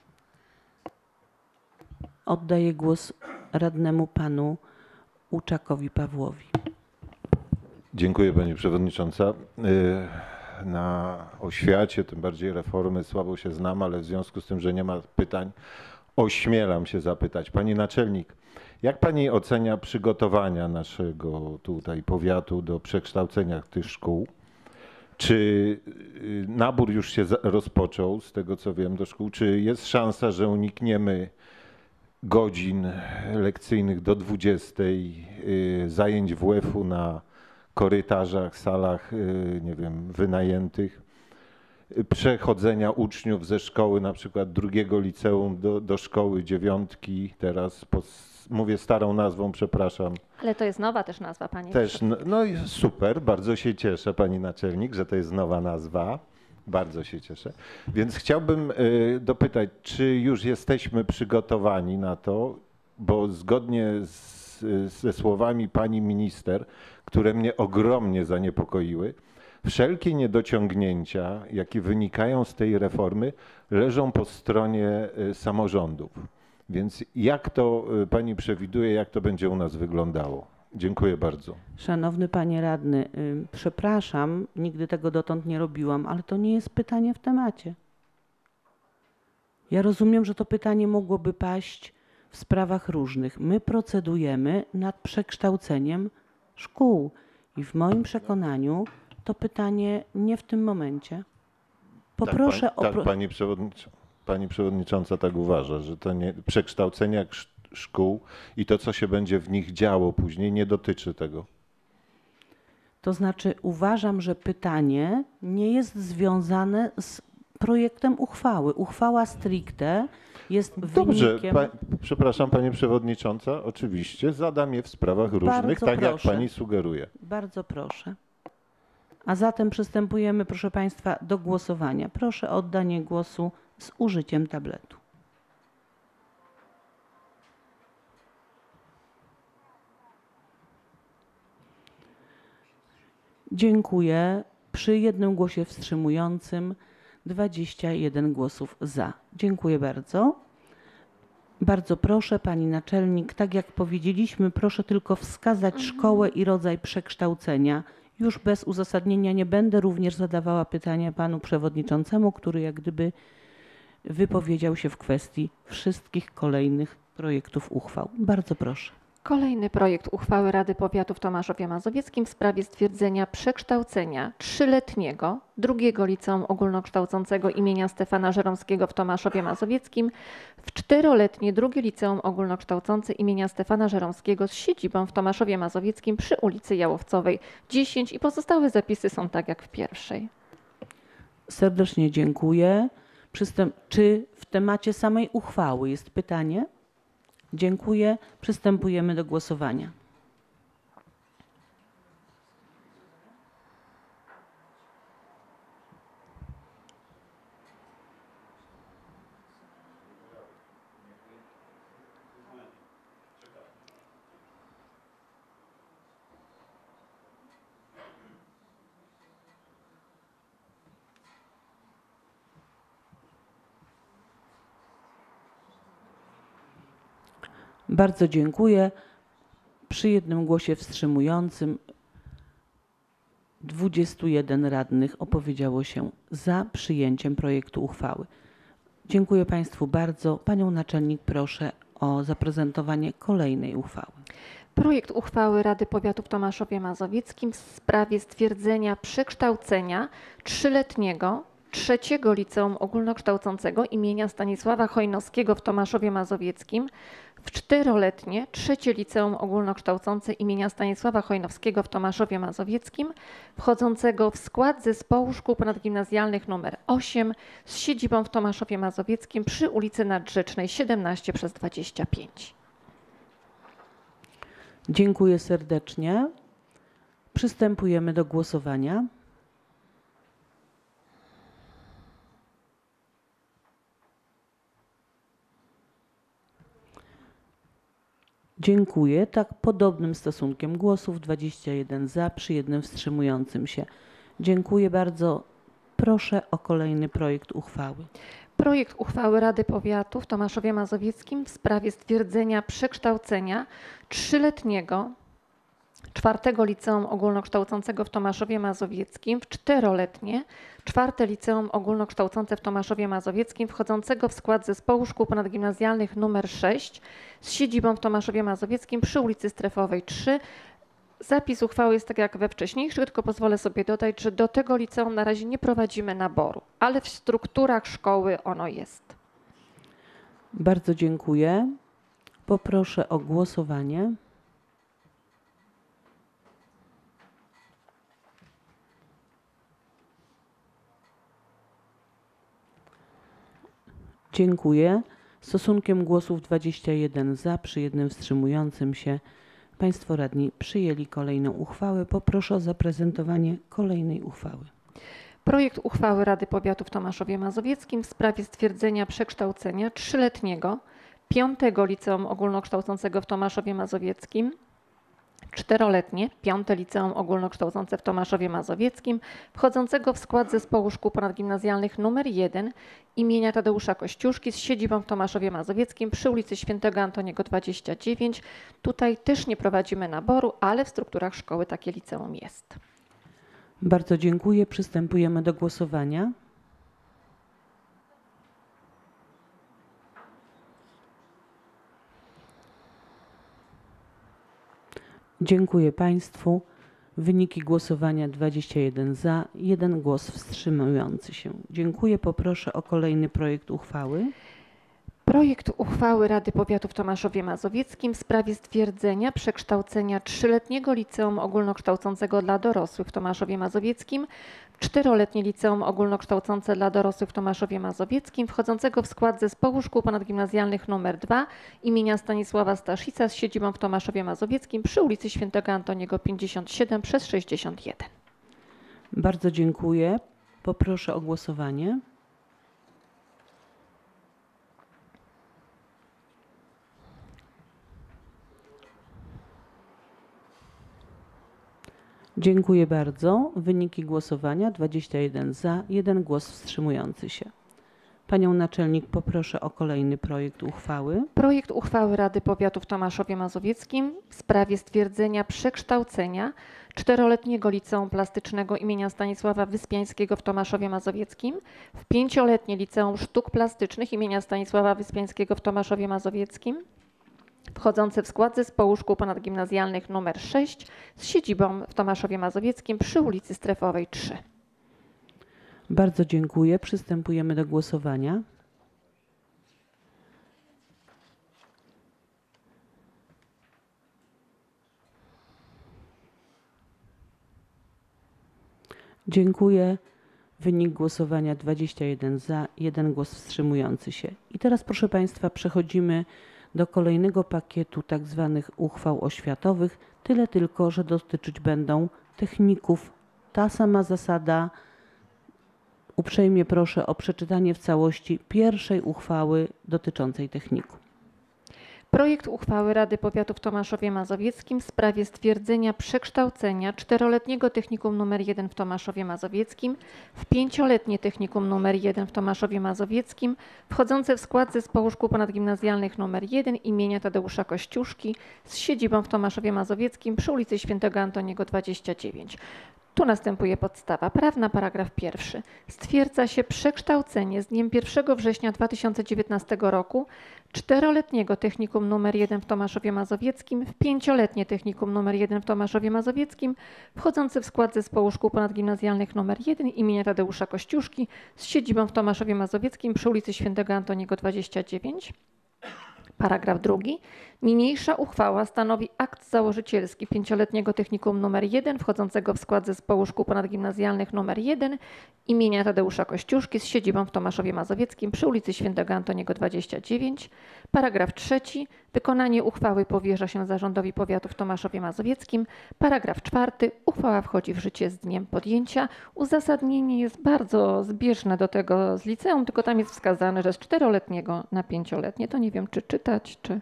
Oddaję głos radnemu panu Łuczakowi Pawłowi. Dziękuję Pani Przewodnicząca. Na oświacie, tym bardziej reformy, słabo się znam, ale w związku z tym, że nie ma pytań, ośmielam się zapytać. Pani Naczelnik, jak Pani ocenia przygotowania naszego tutaj powiatu do przekształcenia tych szkół? Czy nabór już się rozpoczął, z tego co wiem, do szkół? Czy jest szansa, że unikniemy godzin lekcyjnych do dwudziestej, zajęć W F-u na korytarzach, salach, nie wiem, wynajętych, przechodzenia uczniów ze szkoły na przykład drugiego liceum do, do szkoły dziewiątki, teraz po, mówię starą nazwą, przepraszam. Ale to jest nowa też nazwa, Pani. Też, no, no i super, bardzo się cieszę, Pani Naczelnik, że to jest nowa nazwa. Bardzo się cieszę. Więc chciałbym dopytać, czy już jesteśmy przygotowani na to, bo zgodnie z, ze słowami pani minister, które mnie ogromnie zaniepokoiły, wszelkie niedociągnięcia, jakie wynikają z tej reformy, leżą po stronie samorządów. Więc jak to pani przewiduje, jak to będzie u nas wyglądało? Dziękuję bardzo. Szanowny panie radny, y, przepraszam, nigdy tego dotąd nie robiłam, ale to nie jest pytanie w temacie. Ja rozumiem, że to pytanie mogłoby paść w sprawach różnych. My procedujemy nad przekształceniem szkół i w moim przekonaniu to pytanie nie w tym momencie. Poproszę tak, pani, o... tak, pani, przewodnicząca, pani przewodnicząca tak uważa, że to nie, przekształcenia sz- szkół i to, co się będzie w nich działo później, nie dotyczy tego. To znaczy uważam, że pytanie nie jest związane z projektem uchwały. Uchwała stricte jest Dobrze, wynikiem... pa, przepraszam pani przewodnicząca, oczywiście zadam je w sprawach różnych, Bardzo tak proszę. jak pani sugeruje. Bardzo proszę. A zatem przystępujemy, proszę Państwa, do głosowania. Proszę o oddanie głosu z użyciem tabletu. Dziękuję. Przy jednym głosie wstrzymującym dwadzieścia jeden głosów za. Dziękuję bardzo. Bardzo proszę, pani naczelnik, tak jak powiedzieliśmy, proszę tylko wskazać szkołę i rodzaj przekształcenia. Już bez uzasadnienia nie będę również zadawała pytania panu przewodniczącemu, który jak gdyby wypowiedział się w kwestii wszystkich kolejnych projektów uchwał. Bardzo proszę. Kolejny projekt uchwały Rady Powiatu w Tomaszowie Mazowieckim w sprawie stwierdzenia przekształcenia trzyletniego drugiego liceum ogólnokształcącego imienia Stefana Żeromskiego w Tomaszowie Mazowieckim w czteroletnie drugie liceum ogólnokształcące imienia Stefana Żeromskiego z siedzibą w Tomaszowie Mazowieckim przy ulicy Jałowcowej dziesięć i pozostałe zapisy są tak jak w pierwszej. Serdecznie dziękuję. Przystęp... Czy w temacie samej uchwały jest pytanie? Dziękuję. Przystępujemy do głosowania. Bardzo dziękuję. Przy jednym głosie wstrzymującym dwudziestu jeden radnych opowiedziało się za przyjęciem projektu uchwały. Dziękuję Państwu bardzo. Panią naczelnik proszę o zaprezentowanie kolejnej uchwały. Projekt uchwały Rady Powiatu w Tomaszowie Mazowieckim w sprawie stwierdzenia przekształcenia trzyletniego trzeciego liceum ogólnokształcącego imienia Stanisława Chojnowskiego w Tomaszowie Mazowieckim w czteroletnie trzecie liceum ogólnokształcące imienia Stanisława Chojnowskiego w Tomaszowie Mazowieckim wchodzącego w skład zespołu szkół ponadgimnazjalnych nr osiem z siedzibą w Tomaszowie Mazowieckim przy ulicy Nadrzecznej siedemnaście przez dwadzieścia pięć. Dziękuję serdecznie. Przystępujemy do głosowania. Dziękuję. Tak podobnym stosunkiem głosów, dwadzieścia jeden za, przy jednym wstrzymującym się. Dziękuję bardzo. Proszę o kolejny projekt uchwały. Projekt uchwały Rady Powiatu w Tomaszowie Mazowieckim w sprawie stwierdzenia przekształcenia trzyletniego czwartego liceum ogólnokształcącego w Tomaszowie Mazowieckim w czteroletnie czwarte liceum ogólnokształcące w Tomaszowie Mazowieckim wchodzącego w skład zespołu szkół ponadgimnazjalnych nr sześć z siedzibą w Tomaszowie Mazowieckim przy ulicy Strefowej trzy. Zapis uchwały jest tak jak we wcześniejszych, tylko pozwolę sobie dodać, że do tego liceum na razie nie prowadzimy naboru, ale w strukturach szkoły ono jest. Bardzo dziękuję. Poproszę o głosowanie. Dziękuję. Stosunkiem głosów dwadzieścia jeden za, przy jednym wstrzymującym się Państwo radni przyjęli kolejną uchwałę. Poproszę o zaprezentowanie kolejnej uchwały. Projekt uchwały Rady Powiatu w Tomaszowie Mazowieckim w sprawie stwierdzenia przekształcenia trzyletniego piątego liceum ogólnokształcącego w Tomaszowie Mazowieckim czteroletnie piąte liceum ogólnokształcące w Tomaszowie Mazowieckim wchodzącego w skład zespołu szkół ponadgimnazjalnych nr jeden imienia Tadeusza Kościuszki z siedzibą w Tomaszowie Mazowieckim przy ulicy Świętego Antoniego dwadzieścia dziewięć. Tutaj też nie prowadzimy naboru, ale w strukturach szkoły takie liceum jest. Bardzo dziękuję. Przystępujemy do głosowania. Dziękuję Państwu. Wyniki głosowania dwadzieścia jeden za, jeden głos wstrzymujący się. Dziękuję. Poproszę o kolejny projekt uchwały. Projekt uchwały Rady Powiatu w Tomaszowie Mazowieckim w sprawie stwierdzenia przekształcenia trzyletniego liceum ogólnokształcącego dla dorosłych w Tomaszowie Mazowieckim w czteroletnie liceum ogólnokształcące dla dorosłych w Tomaszowie Mazowieckim wchodzącego w skład zespołu szkół ponadgimnazjalnych nr dwa imienia Stanisława Staszica z siedzibą w Tomaszowie Mazowieckim przy ulicy Świętego Antoniego pięćdziesiąt siedem przez sześćdziesiąt jeden. Bardzo dziękuję. Poproszę o głosowanie. Dziękuję bardzo. Wyniki głosowania dwadzieścia jeden za, jeden głos wstrzymujący się. Panią naczelnik poproszę o kolejny projekt uchwały. Projekt uchwały Rady Powiatu w Tomaszowie Mazowieckim w sprawie stwierdzenia przekształcenia czteroletniego liceum plastycznego imienia Stanisława Wyspiańskiego w Tomaszowie Mazowieckim w pięcioletnie liceum sztuk plastycznych imienia Stanisława Wyspiańskiego w Tomaszowie Mazowieckim wchodzące w skład zespołu szkół ponadgimnazjalnych nr sześć z siedzibą w Tomaszowie Mazowieckim przy ulicy Strefowej trzy. Bardzo dziękuję. Przystępujemy do głosowania. Dziękuję. Wynik głosowania dwadzieścia jeden za, jeden głos wstrzymujący się. I teraz, proszę Państwa, przechodzimy do kolejnego pakietu tak zwanych uchwał oświatowych, tyle tylko, że dotyczyć będą techników. Ta sama zasada. Uprzejmie proszę o przeczytanie w całości pierwszej uchwały dotyczącej technikum. Projekt uchwały Rady Powiatu w Tomaszowie Mazowieckim w sprawie stwierdzenia przekształcenia czteroletniego technikum nr jeden w Tomaszowie Mazowieckim w pięcioletnie technikum nr jeden w Tomaszowie Mazowieckim wchodzące w skład zespołu szkół ponadgimnazjalnych nr jeden imienia Tadeusza Kościuszki z siedzibą w Tomaszowie Mazowieckim przy ulicy Świętego Antoniego dwadzieścia dziewięć. Tu następuje podstawa prawna, paragraf pierwszy. Stwierdza się przekształcenie z dniem pierwszego września dwa tysiące dziewiętnastego roku czteroletniego technikum nr jeden w Tomaszowie Mazowieckim w pięcioletnie technikum nr jeden w Tomaszowie Mazowieckim wchodzące w skład zespołu szkół ponadgimnazjalnych nr jeden imienia Tadeusza Kościuszki z siedzibą w Tomaszowie Mazowieckim przy ulicy Świętego Antoniego dwadzieścia dziewięć. Paragraf drugi. Niniejsza uchwała stanowi akt założycielski pięcioletniego technikum nr jeden wchodzącego w skład zespołu szkół ponadgimnazjalnych nr jeden imienia Tadeusza Kościuszki z siedzibą w Tomaszowie Mazowieckim przy ulicy Świętego Antoniego dwadzieścia dziewięć. Paragraf trzeci. Wykonanie uchwały powierza się Zarządowi Powiatu w Tomaszowie Mazowieckim. Paragraf czwarty. Uchwała wchodzi w życie z dniem podjęcia. Uzasadnienie jest bardzo zbieżne do tego z liceum, tylko tam jest wskazane, że z czteroletniego na pięcioletnie. To nie wiem, czy czytać, czy...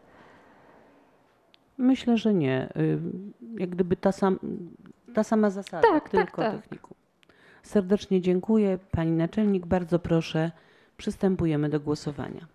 Myślę, że nie. Jak gdyby ta, sam, ta sama zasada, tak, tylko tak, tak. technikum. Serdecznie dziękuję. Pani naczelnik, bardzo proszę, przystępujemy do głosowania.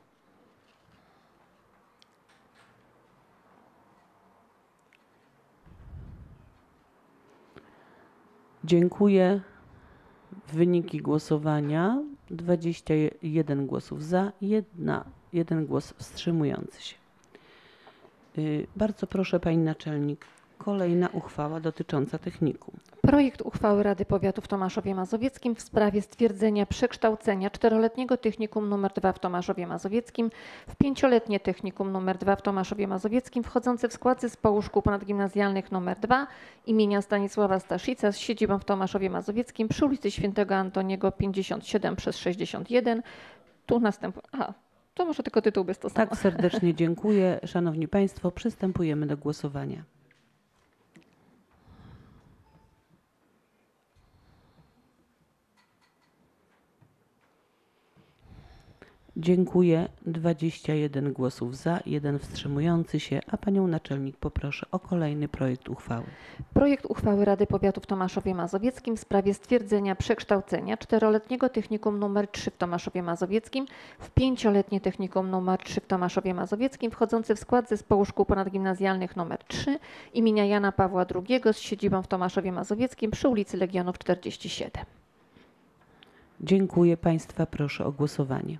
Dziękuję. Wyniki głosowania dwadzieścia jeden głosów za, jedna, jeden głos wstrzymujący się. Bardzo proszę Pani Naczelnik, kolejna uchwała dotycząca technikum. Projekt uchwały Rady Powiatu w Tomaszowie Mazowieckim w sprawie stwierdzenia przekształcenia czteroletniego technikum nr dwa w Tomaszowie Mazowieckim w pięcioletnie technikum nr dwa w Tomaszowie Mazowieckim wchodzące w skład zespołu szkół ponadgimnazjalnych nr dwa imienia Stanisława Staszica z siedzibą w Tomaszowie Mazowieckim przy ulicy Świętego Antoniego pięćdziesiąt siedem przez sześćdziesiąt jeden. Tu następuje... Aha. To może tylko tytuł bez to samo. Tak, serdecznie dziękuję. Szanowni Państwo, przystępujemy do głosowania. Dziękuję. dwadzieścia jeden głosów za, jeden wstrzymujący się, a Panią Naczelnik poproszę o kolejny projekt uchwały. Projekt uchwały Rady Powiatu w Tomaszowie Mazowieckim w sprawie stwierdzenia przekształcenia czteroletniego technikum nr trzy w Tomaszowie Mazowieckim w pięcioletnie technikum nr trzy w Tomaszowie Mazowieckim wchodzące w skład zespołu szkół ponadgimnazjalnych nr trzy imienia Jana Pawła drugiego z siedzibą w Tomaszowie Mazowieckim przy ulicy Legionów czterdzieści siedem. Dziękuję. Państwa proszę o głosowanie.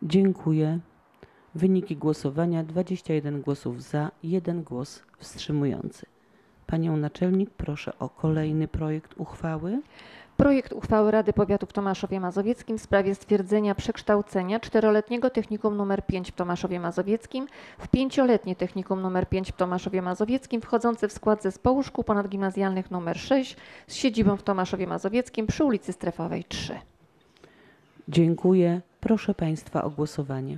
Dziękuję. Wyniki głosowania: dwadzieścia jeden głosów za, jeden głos wstrzymujący. Panią naczelnik proszę o kolejny projekt uchwały. Projekt uchwały Rady Powiatu w Tomaszowie Mazowieckim w sprawie stwierdzenia przekształcenia czteroletniego Technikum nr pięć w Tomaszowie Mazowieckim w pięcioletnie Technikum nr pięć w Tomaszowie Mazowieckim wchodzące w skład zespołu szkół ponadgimnazjalnych nr sześć z siedzibą w Tomaszowie Mazowieckim przy ulicy Strefowej trzy. Dziękuję. Proszę Państwa o głosowanie.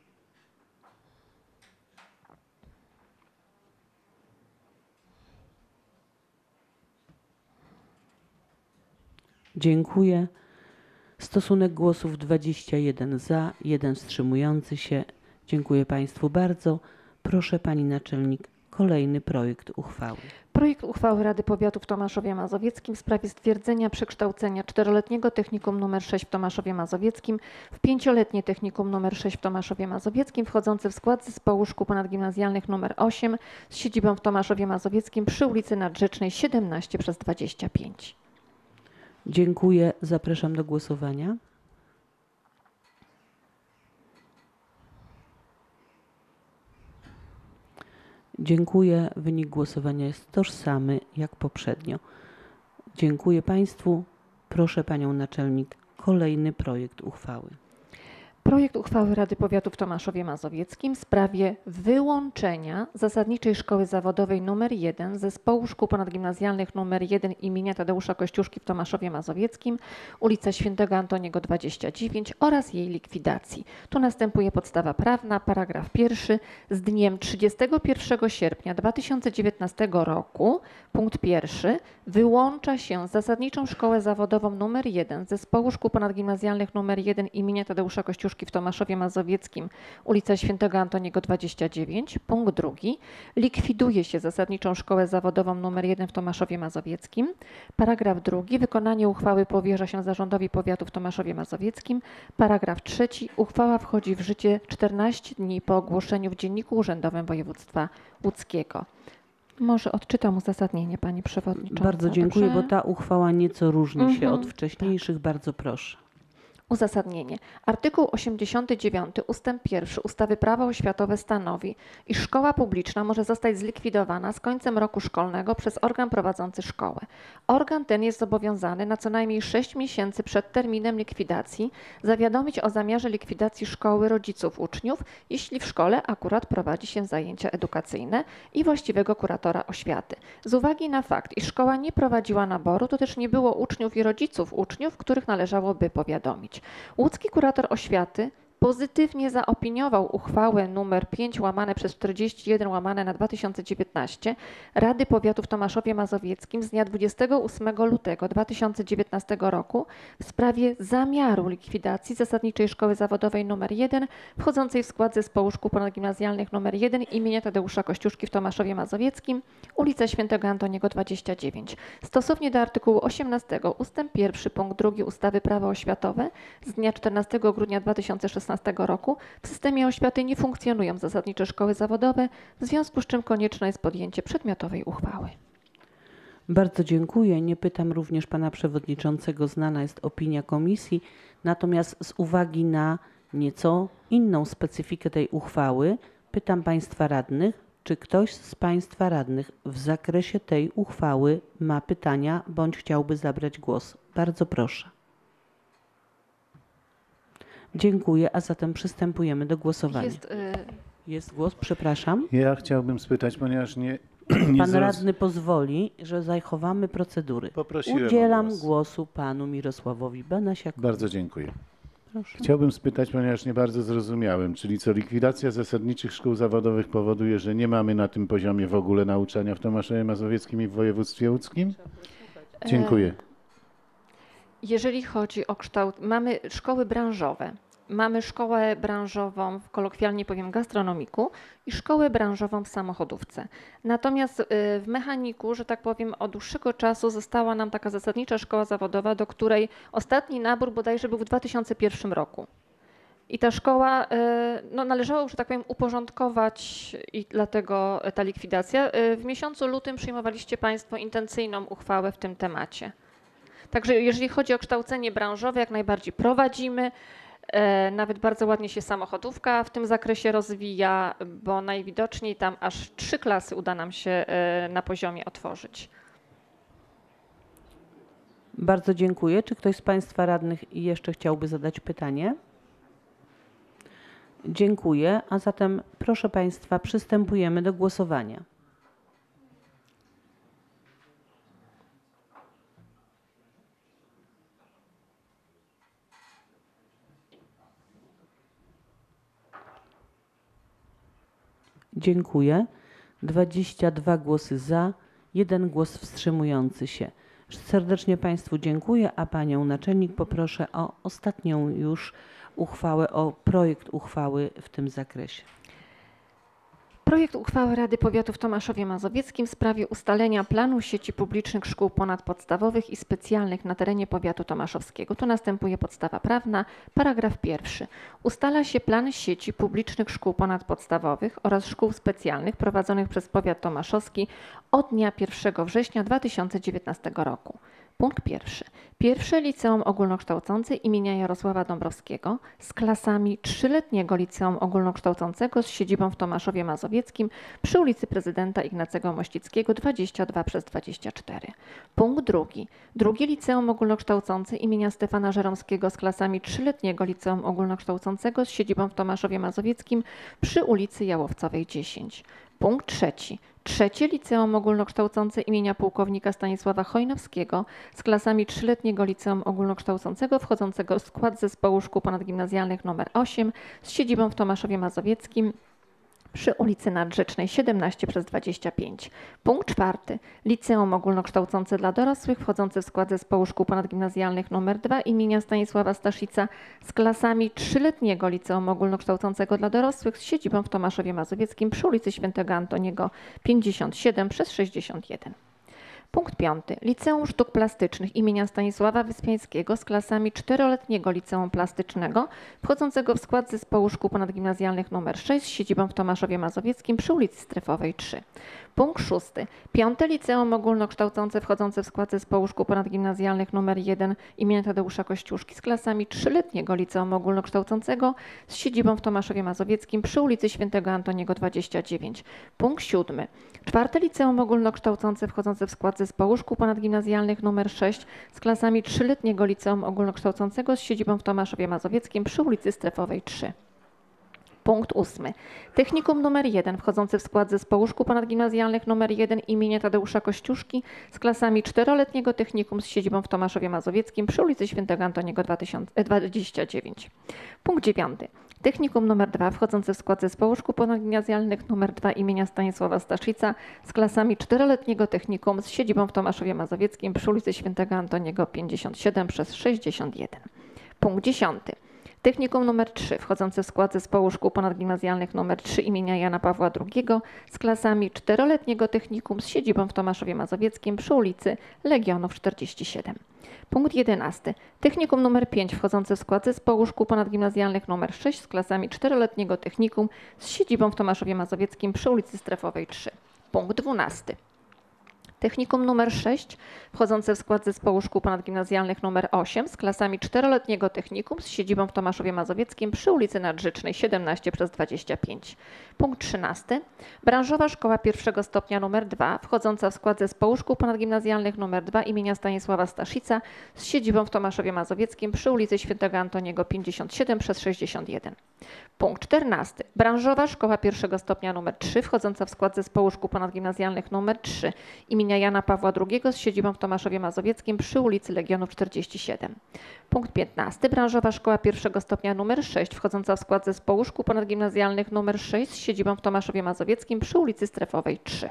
Dziękuję. Stosunek głosów dwadzieścia jeden za, jeden wstrzymujący się. Dziękuję Państwu bardzo. Proszę Pani Naczelnik, kolejny projekt uchwały. Projekt uchwały Rady Powiatu w Tomaszowie Mazowieckim w sprawie stwierdzenia przekształcenia czteroletniego Technikum nr sześć w Tomaszowie Mazowieckim w pięcioletnie Technikum nr sześć w Tomaszowie Mazowieckim wchodzące w skład zespołu szkół ponadgimnazjalnych nr osiem z siedzibą w Tomaszowie Mazowieckim przy ulicy Nadrzecznej siedemnaście przez dwadzieścia pięć. Dziękuję. Zapraszam do głosowania. Dziękuję. Wynik głosowania jest tożsamy jak poprzednio. Dziękuję Państwu. Proszę Panią Naczelnik, kolejny projekt uchwały. Projekt uchwały Rady Powiatu w Tomaszowie Mazowieckim w sprawie wyłączenia Zasadniczej Szkoły Zawodowej nr jeden Zespołu Szkół Ponadgimnazjalnych nr jeden imienia Tadeusza Kościuszki w Tomaszowie Mazowieckim, ulica Świętego Antoniego dwadzieścia dziewięć oraz jej likwidacji. Tu następuje podstawa prawna, paragraf pierwszy. Z dniem trzydziestego pierwszego sierpnia dwa tysiące dziewiętnastego roku, punkt pierwszy, wyłącza się Zasadniczą Szkołę Zawodową nr jeden Zespołu Szkół Ponadgimnazjalnych nr jeden imienia Tadeusza Kościuszki w Tomaszowie Mazowieckim, ulica Świętego Antoniego dwadzieścia dziewięć, punkt drugi. Likwiduje się Zasadniczą Szkołę Zawodową nr jeden w Tomaszowie Mazowieckim. Paragraf drugi. Wykonanie uchwały powierza się Zarządowi Powiatu w Tomaszowie Mazowieckim. Paragraf trzeci. Uchwała wchodzi w życie czternaście dni po ogłoszeniu w Dzienniku Urzędowym Województwa Łódzkiego. Może odczytam uzasadnienie, Pani Przewodnicząca. Bardzo dziękuję, Dobrze? bo ta uchwała nieco różni się Mhm, od wcześniejszych. Bardzo proszę. Uzasadnienie. Artykuł osiemdziesiąty dziewiąty ustęp pierwszy ustawy Prawo oświatowe stanowi, iż szkoła publiczna może zostać zlikwidowana z końcem roku szkolnego przez organ prowadzący szkołę. Organ ten jest zobowiązany na co najmniej sześć miesięcy przed terminem likwidacji zawiadomić o zamiarze likwidacji szkoły rodziców uczniów, jeśli w szkole akurat prowadzi się zajęcia edukacyjne, i właściwego kuratora oświaty. Z uwagi na fakt, iż szkoła nie prowadziła naboru, to też nie było uczniów i rodziców uczniów, których należałoby powiadomić. Łódzki kurator oświaty pozytywnie zaopiniował uchwałę nr pięć łamane przez czterdzieści jeden łamane na dwa tysiące dziewiętnaście Rady Powiatu w Tomaszowie Mazowieckim z dnia dwudziestego ósmego lutego dwa tysiące dziewiętnastego roku w sprawie zamiaru likwidacji Zasadniczej Szkoły Zawodowej nr jeden wchodzącej w skład Zespołu Szkół Ponadgimnazjalnych nr jeden imienia Tadeusza Kościuszki w Tomaszowie Mazowieckim, ulica Świętego Antoniego dwadzieścia dziewięć. Stosownie do artykułu osiemnastego ustęp pierwszy punkt drugi ustawy Prawo oświatowe z dnia czternastego grudnia dwa tysiące szesnastego roku w systemie oświaty nie funkcjonują zasadnicze szkoły zawodowe, w związku z czym konieczne jest podjęcie przedmiotowej uchwały. Bardzo dziękuję. Nie pytam również Pana Przewodniczącego, znana jest opinia komisji, natomiast z uwagi na nieco inną specyfikę tej uchwały pytam Państwa radnych, czy ktoś z Państwa radnych w zakresie tej uchwały ma pytania bądź chciałby zabrać głos. Bardzo proszę. Dziękuję, a zatem przystępujemy do głosowania. Jest, y Jest głos, przepraszam. Ja chciałbym spytać, ponieważ nie, nie Pan zroz... radny pozwoli, że zachowamy procedury. Poprosiłem o Udzielam głos. głosu panu Mirosławowi Banasiakowi. Bardzo dziękuję. Proszę. Chciałbym spytać, ponieważ nie bardzo zrozumiałem, czyli co, likwidacja zasadniczych szkół zawodowych powoduje, że nie mamy na tym poziomie w ogóle nauczania w Tomaszowie Mazowieckim i w województwie łódzkim? Dziękuję. Jeżeli chodzi o kształt, mamy szkoły branżowe. Mamy szkołę branżową, kolokwialnie powiem, gastronomiku i szkołę branżową w samochodówce. Natomiast w mechaniku, że tak powiem, od dłuższego czasu została nam taka zasadnicza szkoła zawodowa, do której ostatni nabór bodajże był w dwa tysiące pierwszym roku. I ta szkoła, no, należało, że tak powiem, uporządkować i dlatego ta likwidacja. W miesiącu lutym przyjmowaliście Państwo intencyjną uchwałę w tym temacie. Także jeżeli chodzi o kształcenie branżowe, jak najbardziej prowadzimy. Nawet bardzo ładnie się samochodówka w tym zakresie rozwija, bo najwidoczniej tam aż trzy klasy uda nam się na poziomie otworzyć. Bardzo dziękuję. Czy ktoś z Państwa radnych jeszcze chciałby zadać pytanie? Dziękuję, a zatem proszę Państwa, przystępujemy do głosowania. Dziękuję. dwadzieścia dwa głosy za, jeden głos wstrzymujący się. Serdecznie Państwu dziękuję, a Panią Naczelnik poproszę o ostatnią już uchwałę, o projekt uchwały w tym zakresie. Projekt uchwały Rady Powiatu w Tomaszowie Mazowieckim w sprawie ustalenia planu sieci publicznych szkół ponadpodstawowych i specjalnych na terenie powiatu tomaszowskiego. Tu następuje podstawa prawna. Paragraf pierwszy. Ustala się plan sieci publicznych szkół ponadpodstawowych oraz szkół specjalnych prowadzonych przez powiat tomaszowski od dnia pierwszego września dwa tysiące dziewiętnastego roku. Punkt pierwszy. Pierwsze liceum ogólnokształcące imienia Jarosława Dąbrowskiego z klasami trzyletniego liceum ogólnokształcącego z siedzibą w Tomaszowie Mazowieckim przy ulicy Prezydenta Ignacego Mościckiego dwadzieścia dwa przez dwadzieścia cztery. Punkt drugi. Drugie liceum ogólnokształcące imienia Stefana Żeromskiego z klasami trzyletniego liceum ogólnokształcącego z siedzibą w Tomaszowie Mazowieckim przy ulicy Jałowcowej dziesięć. Punkt trzeci. Trzecie liceum ogólnokształcące imienia pułkownika Stanisława Chojnowskiego z klasami trzyletniego liceum ogólnokształcącego wchodzącego w skład zespołu szkół ponadgimnazjalnych nr osiem z siedzibą w Tomaszowie Mazowieckim przy ulicy Nadrzecznej siedemnaście przez dwadzieścia pięć. Punkt czwarty. Liceum ogólnokształcące dla dorosłych wchodzące w skład zespołu szkół ponadgimnazjalnych nr dwa imienia Stanisława Staszica z klasami trzyletniego liceum ogólnokształcącego dla dorosłych z siedzibą w Tomaszowie Mazowieckim przy ulicy Świętego Antoniego pięćdziesiąt siedem przez sześćdziesiąt jeden. Punkt piąty. Liceum Sztuk Plastycznych imienia Stanisława Wyspiańskiego z klasami czteroletniego liceum plastycznego wchodzącego w skład zespołu szkół ponadgimnazjalnych nr sześć z siedzibą w Tomaszowie Mazowieckim przy ulicy Strefowej trzy. Punkt szósty. Piąte liceum ogólnokształcące wchodzące w skład zespołu szkół ponadgimnazjalnych nr jeden imienia Tadeusza Kościuszki z klasami trzyletniego liceum ogólnokształcącego z siedzibą w Tomaszowie Mazowieckim przy ulicy Świętego Antoniego dwadzieścia dziewięć. Punkt siódmy. Czwarte liceum ogólnokształcące wchodzące w skład zespołu szkół ponadgimnazjalnych nr sześć z klasami trzyletniego liceum ogólnokształcącego z siedzibą w Tomaszowie Mazowieckim przy ulicy Strefowej trzy. Punkt ósmy. Technikum nr jeden wchodzące w skład zespołu szkół ponadgimnazjalnych nr jeden imienia Tadeusza Kościuszki z klasami czteroletniego technikum z siedzibą w Tomaszowie Mazowieckim przy ulicy Świętego Antoniego dwadzieścia dziewięć. Punkt dziewiąty. Technikum nr dwa wchodzące w skład zespołu szkół ponadgimnazjalnych nr dwa imienia Stanisława Staszica z klasami czteroletniego technikum z siedzibą w Tomaszowie Mazowieckim przy ulicy Świętego Antoniego pięćdziesiąt siedem przez sześćdziesiąt jeden. Punkt dziesiąty. Technikum nr trzy wchodzące w skład zespołu szkół ponadgimnazjalnych nr trzy imienia Jana Pawła drugiego z klasami czteroletniego technikum z siedzibą w Tomaszowie Mazowieckim przy ulicy Legionów czterdzieści siedem. Punkt jedenasty. Technikum nr pięć wchodzące w skład zespołu szkół ponadgimnazjalnych nr sześć z klasami czteroletniego technikum z siedzibą w Tomaszowie Mazowieckim przy ulicy Strefowej trzy. Punkt dwunasty. Technikum nr sześć wchodzące w skład zespołu szkół ponadgimnazjalnych nr osiem z klasami czteroletniego technikum z siedzibą w Tomaszowie Mazowieckim przy ulicy Nadrzecznej siedemnaście przez dwadzieścia pięć. Punkt trzynasty. Branżowa szkoła pierwszego stopnia nr dwa wchodząca w skład zespołu szkół ponadgimnazjalnych nr dwa imienia Stanisława Staszica z siedzibą w Tomaszowie Mazowieckim przy ulicy Świętego Antoniego pięćdziesiąt siedem przez sześćdziesiąt jeden. Punkt czternasty. Branżowa szkoła pierwszego stopnia nr trzy wchodząca w skład zespołu szkół ponadgimnazjalnych nr trzy imienia Jana Pawła drugiego z siedzibą w Tomaszowie Mazowieckim przy ulicy Legionów czterdzieści siedem. Punkt piętnasty. Branżowa szkoła pierwszego stopnia nr sześć wchodząca w skład zespołu szkół ponadgimnazjalnych nr sześć z siedzibą w Tomaszowie Mazowieckim przy ulicy Strefowej trzy.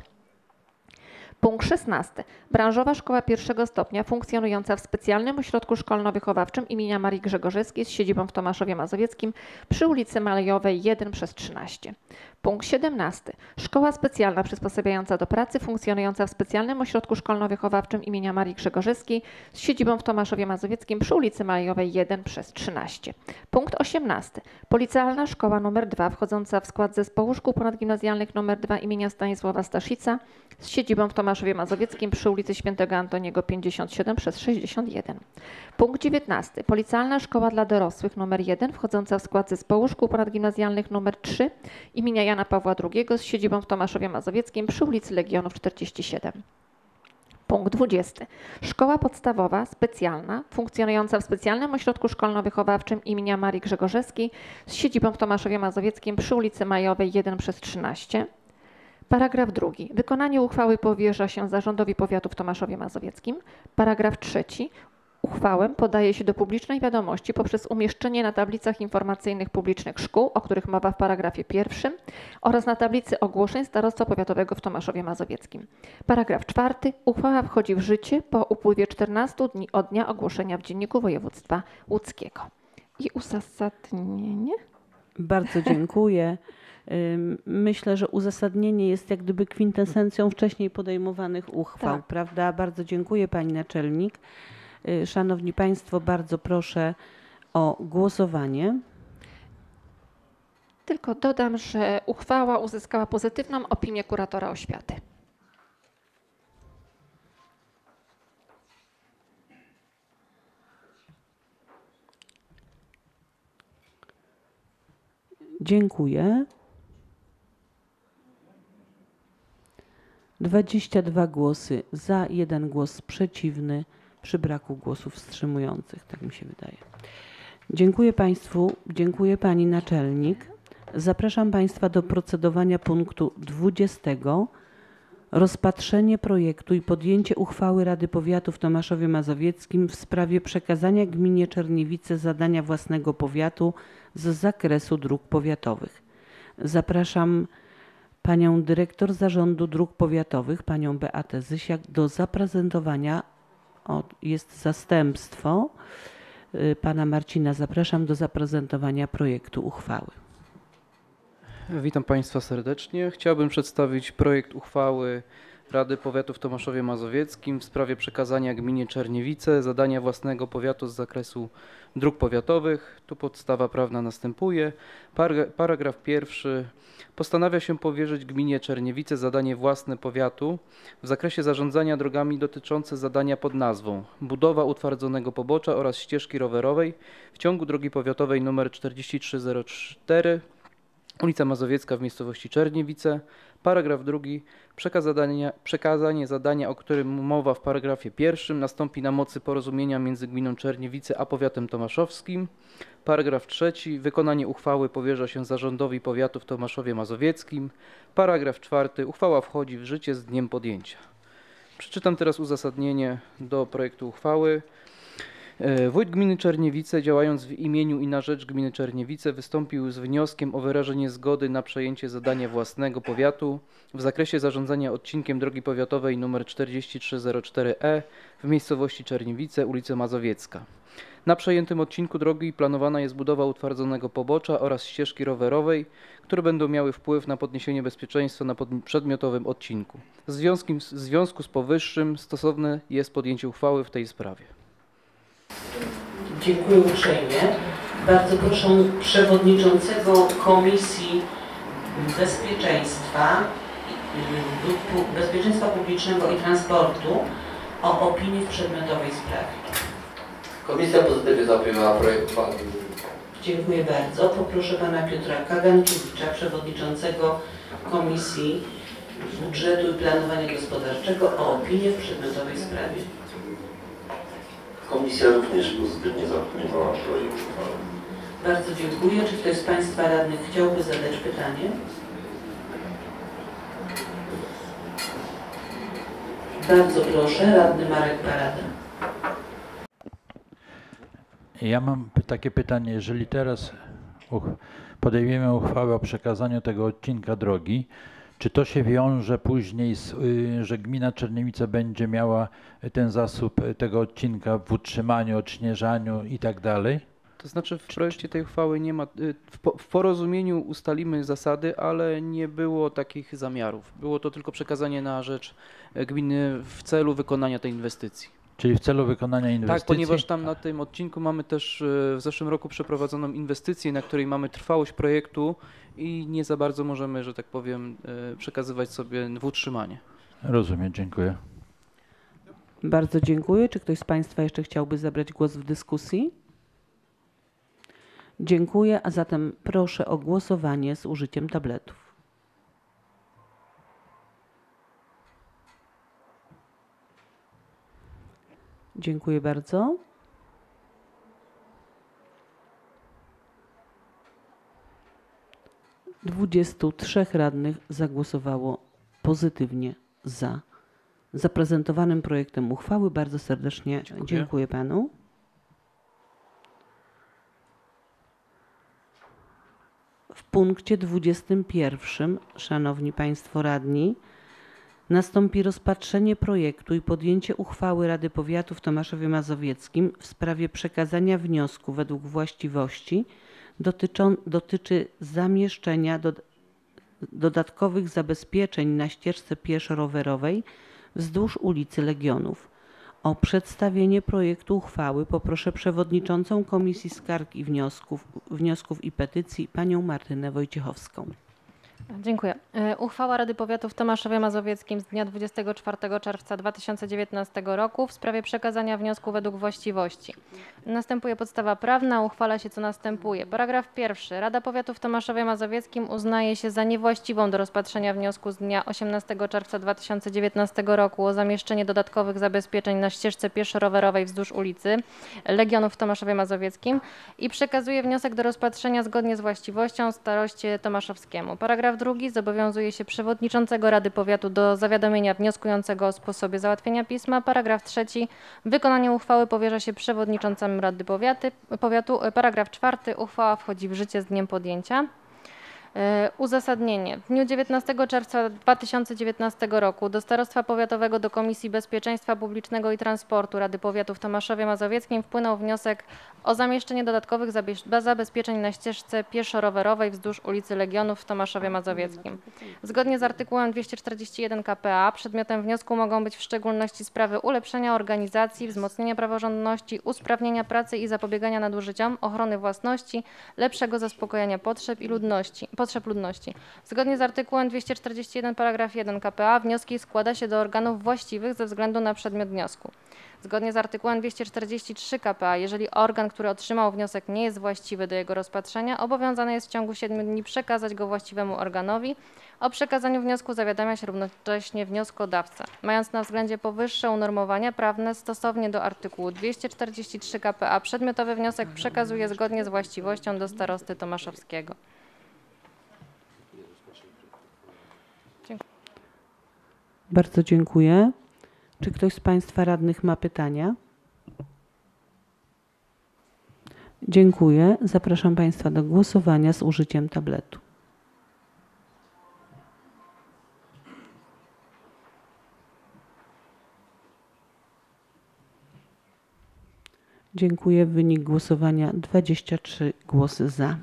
Punkt szesnasty. Branżowa szkoła pierwszego stopnia funkcjonująca w specjalnym ośrodku szkolno-wychowawczym imienia Marii Grzegorzewskiej z siedzibą w Tomaszowie Mazowieckim przy ulicy Malejowej jeden przez trzynaście. Punkt siedemnasty. Szkoła specjalna przysposabiająca do pracy funkcjonująca w specjalnym ośrodku szkolno-wychowawczym imienia Marii Grzegorzewskiej z siedzibą w Tomaszowie Mazowieckim przy ulicy Malejowej jeden przez trzynaście. Punkt osiemnasty. Policealna szkoła nr dwa wchodząca w skład zespołu szkół ponadgimnazjalnych nr dwa imienia Stanisława Staszica z siedzibą w Tomaszowie Tomaszowie Mazowieckim przy ulicy Świętego Antoniego pięćdziesiąt siedem przez sześćdziesiąt jeden. Punkt dziewiętnasty. Policealna Szkoła dla Dorosłych nr jeden wchodząca w skład zespołu szkół ponadgimnazjalnych nr trzy imienia Jana Pawła drugiego z siedzibą w Tomaszowie Mazowieckim przy ulicy Legionów czterdzieści siedem. Punkt dwudziesty. Szkoła podstawowa specjalna funkcjonująca w specjalnym ośrodku szkolno-wychowawczym imienia Marii Grzegorzewskiej z siedzibą w Tomaszowie Mazowieckim przy ulicy Majowej jeden przez trzynaście. Paragraf drugi. Wykonanie uchwały powierza się Zarządowi Powiatu w Tomaszowie Mazowieckim. Paragraf trzeci. Uchwałę podaje się do publicznej wiadomości poprzez umieszczenie na tablicach informacyjnych publicznych szkół, o których mowa w paragrafie pierwszym, oraz na tablicy ogłoszeń Starostwa Powiatowego w Tomaszowie Mazowieckim. Paragraf czwarty. Uchwała wchodzi w życie po upływie czternastu dni od dnia ogłoszenia w Dzienniku Województwa Łódzkiego. I uzasadnienie? Bardzo dziękuję. Myślę, że uzasadnienie jest jak gdyby kwintesencją wcześniej podejmowanych uchwał, Tak. prawda? Bardzo dziękuję pani naczelnik. Szanowni Państwo, bardzo proszę o głosowanie. Tylko dodam, że uchwała uzyskała pozytywną opinię kuratora oświaty. Dziękuję. dwadzieścia dwa głosy za, jeden głos przeciwny przy braku głosów wstrzymujących, tak mi się wydaje. Dziękuję Państwu, dziękuję Pani Naczelnik. Zapraszam Państwa do procedowania punktu dwudziestego. Rozpatrzenie projektu i podjęcie uchwały Rady Powiatu w Tomaszowie Mazowieckim w sprawie przekazania gminie Czerniewice zadania własnego powiatu z zakresu dróg powiatowych. Zapraszam Panią Dyrektor Zarządu Dróg Powiatowych, Panią Beatę Zysiak, do zaprezentowania, o, jest zastępstwo, Pana Marcina, zapraszam do zaprezentowania projektu uchwały. Witam Państwa serdecznie. Chciałbym przedstawić projekt uchwały Rady Powiatu w Tomaszowie Mazowieckim w sprawie przekazania gminie Czerniewice zadania własnego powiatu z zakresu dróg powiatowych. Tu podstawa prawna następuje. Paragraf pierwszy. Postanawia się powierzyć gminie Czerniewice zadanie własne powiatu w zakresie zarządzania drogami dotyczące zadania pod nazwą budowa utwardzonego pobocza oraz ścieżki rowerowej w ciągu drogi powiatowej nr czterdzieści trzy zero cztery ulica Mazowiecka w miejscowości Czerniewice. Paragraf drugi. Przekazanie, przekazanie zadania, o którym mowa w paragrafie pierwszym, nastąpi na mocy porozumienia między gminą Czerniewice a powiatem tomaszowskim. Paragraf trzeci. Wykonanie uchwały powierza się Zarządowi Powiatu w Tomaszowie Mazowieckim. Paragraf czwarty. Uchwała wchodzi w życie z dniem podjęcia. Przeczytam teraz uzasadnienie do projektu uchwały. Wójt gminy Czerniewice, działając w imieniu i na rzecz gminy Czerniewice, wystąpił z wnioskiem o wyrażenie zgody na przejęcie zadania własnego powiatu w zakresie zarządzania odcinkiem drogi powiatowej nr czterdzieści trzy zero cztery E w miejscowości Czerniewice, ulica Mazowiecka. Na przejętym odcinku drogi planowana jest budowa utwardzonego pobocza oraz ścieżki rowerowej, które będą miały wpływ na podniesienie bezpieczeństwa na przedmiotowym odcinku. W związku, w związku z powyższym stosowne jest podjęcie uchwały w tej sprawie. Dziękuję uprzejmie. Bardzo proszę przewodniczącego Komisji Bezpieczeństwa, Bezpieczeństwa Publicznego i Transportu o opinię w przedmiotowej sprawie. Komisja pozytywnie zaopiniowała projekt uchwały. Dziękuję bardzo. Poproszę pana Piotra Kagankiewicza, przewodniczącego Komisji Budżetu i Planowania Gospodarczego o opinię w przedmiotowej sprawie. Komisja również pozytywnie zaopiniowała projekt uchwały. Bardzo dziękuję. Czy ktoś z Państwa radnych chciałby zadać pytanie? Bardzo proszę, radny Marek Parada. Ja mam takie pytanie, jeżeli teraz podejmiemy uchwałę o przekazaniu tego odcinka drogi, czy to się wiąże później, z, że gmina Czerniewice będzie miała ten zasób tego odcinka w utrzymaniu, odśnieżaniu i tak dalej? To znaczy w projekcie tej uchwały nie ma, w, po, w porozumieniu ustalimy zasady, ale nie było takich zamiarów. Było to tylko przekazanie na rzecz gminy w celu wykonania tej inwestycji. Czyli w celu wykonania inwestycji? Tak, ponieważ tam na tym odcinku mamy też w zeszłym roku przeprowadzoną inwestycję, na której mamy trwałość projektu i nie za bardzo możemy, że tak powiem, przekazywać sobie w utrzymanie. Rozumiem, dziękuję. Bardzo dziękuję. Czy ktoś z Państwa jeszcze chciałby zabrać głos w dyskusji? Dziękuję, a zatem proszę o głosowanie z użyciem tabletów. Dziękuję bardzo. dwudziestu trzech radnych zagłosowało pozytywnie za zaprezentowanym projektem uchwały. Bardzo serdecznie dziękuję, dziękuję panu. W punkcie dwudziestym pierwszym, szanowni państwo radni, nastąpi rozpatrzenie projektu i podjęcie uchwały Rady Powiatu w Tomaszowie Mazowieckim w sprawie przekazania wniosku według właściwości dotyczą, dotyczy zamieszczenia do, dodatkowych zabezpieczeń na ścieżce pieszo-rowerowej wzdłuż ulicy Legionów. O przedstawienie projektu uchwały poproszę przewodniczącą Komisji Skarg i Wniosków, Wniosków i Petycji panią Martynę Wojciechowską. Dziękuję. Uchwała Rady Powiatu w Tomaszowie Mazowieckim z dnia dwudziestego czwartego czerwca dwa tysiące dziewiętnastego roku w sprawie przekazania wniosku według właściwości. Następuje podstawa prawna, uchwala się co następuje. Paragraf pierwszy. Rada Powiatu w Tomaszowie Mazowieckim uznaje się za niewłaściwą do rozpatrzenia wniosku z dnia osiemnastego czerwca dwa tysiące dziewiętnastego roku o zamieszczenie dodatkowych zabezpieczeń na ścieżce pieszo-rowerowej wzdłuż ulicy Legionów w Tomaszowie Mazowieckim i przekazuje wniosek do rozpatrzenia zgodnie z właściwością staroście tomaszowskiemu. Paragraf drugi. Zobowiązuje się przewodniczącego Rady Powiatu do zawiadomienia wnioskującego o sposobie załatwienia pisma. Paragraf trzeci. Wykonanie uchwały powierza się przewodniczącemu Rady Powiaty, Powiatu. Paragraf czwarty. Uchwała wchodzi w życie z dniem podjęcia. Uzasadnienie. W dniu dziewiętnastego czerwca dwa tysiące dziewiętnastego roku do Starostwa Powiatowego do Komisji Bezpieczeństwa Publicznego i Transportu Rady Powiatu w Tomaszowie Mazowieckim wpłynął wniosek o zamieszczenie dodatkowych zabezpieczeń na ścieżce pieszo-rowerowej wzdłuż ulicy Legionów w Tomaszowie Mazowieckim. Zgodnie z artykułem dwieście czterdzieści jeden k p a przedmiotem wniosku mogą być w szczególności sprawy ulepszenia organizacji, wzmocnienia praworządności, usprawnienia pracy i zapobiegania nadużyciom, ochrony własności, lepszego zaspokojenia potrzeb i ludności. potrzeb ludności. Zgodnie z artykułem dwieście czterdzieści jeden paragraf jeden k p a wnioski składa się do organów właściwych ze względu na przedmiot wniosku. Zgodnie z artykułem dwieście czterdzieści trzy k p a, jeżeli organ, który otrzymał wniosek, nie jest właściwy do jego rozpatrzenia, obowiązany jest w ciągu siedmiu dni przekazać go właściwemu organowi. O przekazaniu wniosku zawiadamia się równocześnie wnioskodawca. Mając na względzie powyższe unormowania prawne, stosownie do artykułu dwieście czterdzieści trzy k p a przedmiotowy wniosek przekazuje zgodnie z właściwością do starosty tomaszowskiego. Bardzo dziękuję. Czy ktoś z Państwa radnych ma pytania? Dziękuję. Zapraszam Państwa do głosowania z użyciem tabletu. Dziękuję. Wynik głosowania dwadzieścia trzy głosy za.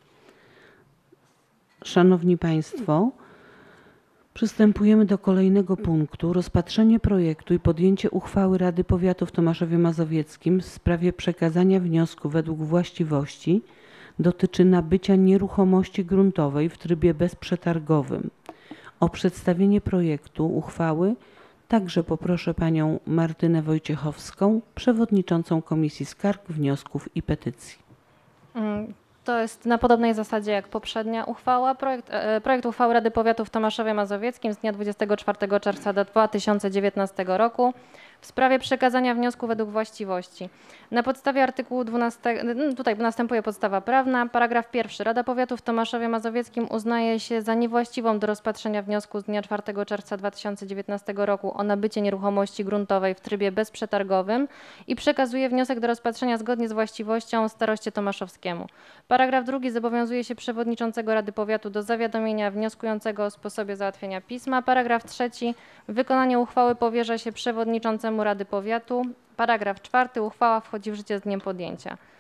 Szanowni Państwo, przystępujemy do kolejnego punktu. Rozpatrzenie projektu i podjęcie uchwały Rady Powiatu w Tomaszowie Mazowieckim w sprawie przekazania wniosku według właściwości dotyczy nabycia nieruchomości gruntowej w trybie bezprzetargowym. O przedstawienie projektu uchwały także poproszę panią Martynę Wojciechowską, przewodniczącą Komisji Skarg, Wniosków i Petycji. Mm. To jest na podobnej zasadzie jak poprzednia uchwała. Projekt, projekt uchwały Rady Powiatu w Tomaszowie Mazowieckim z dnia dwudziestego czwartego czerwca dwa tysiące dziewiętnastego roku w sprawie przekazania wniosku według właściwości. Na podstawie artykułu dwunastego, tutaj następuje podstawa prawna, paragraf pierwszy. Rada Powiatu w Tomaszowie Mazowieckim uznaje się za niewłaściwą do rozpatrzenia wniosku z dnia czwartego czerwca dwa tysiące dziewiętnastego roku o nabycie nieruchomości gruntowej w trybie bezprzetargowym i przekazuje wniosek do rozpatrzenia zgodnie z właściwością staroście tomaszowskiemu. Paragraf drugi. Zobowiązuje się przewodniczącego Rady Powiatu do zawiadomienia wnioskującego o sposobie załatwienia pisma. Paragraf trzeci. Wykonanie uchwały powierza się przewodniczącemu Rady Powiatu. Paragraf czwarty. Uchwała wchodzi w życie z dniem podjęcia.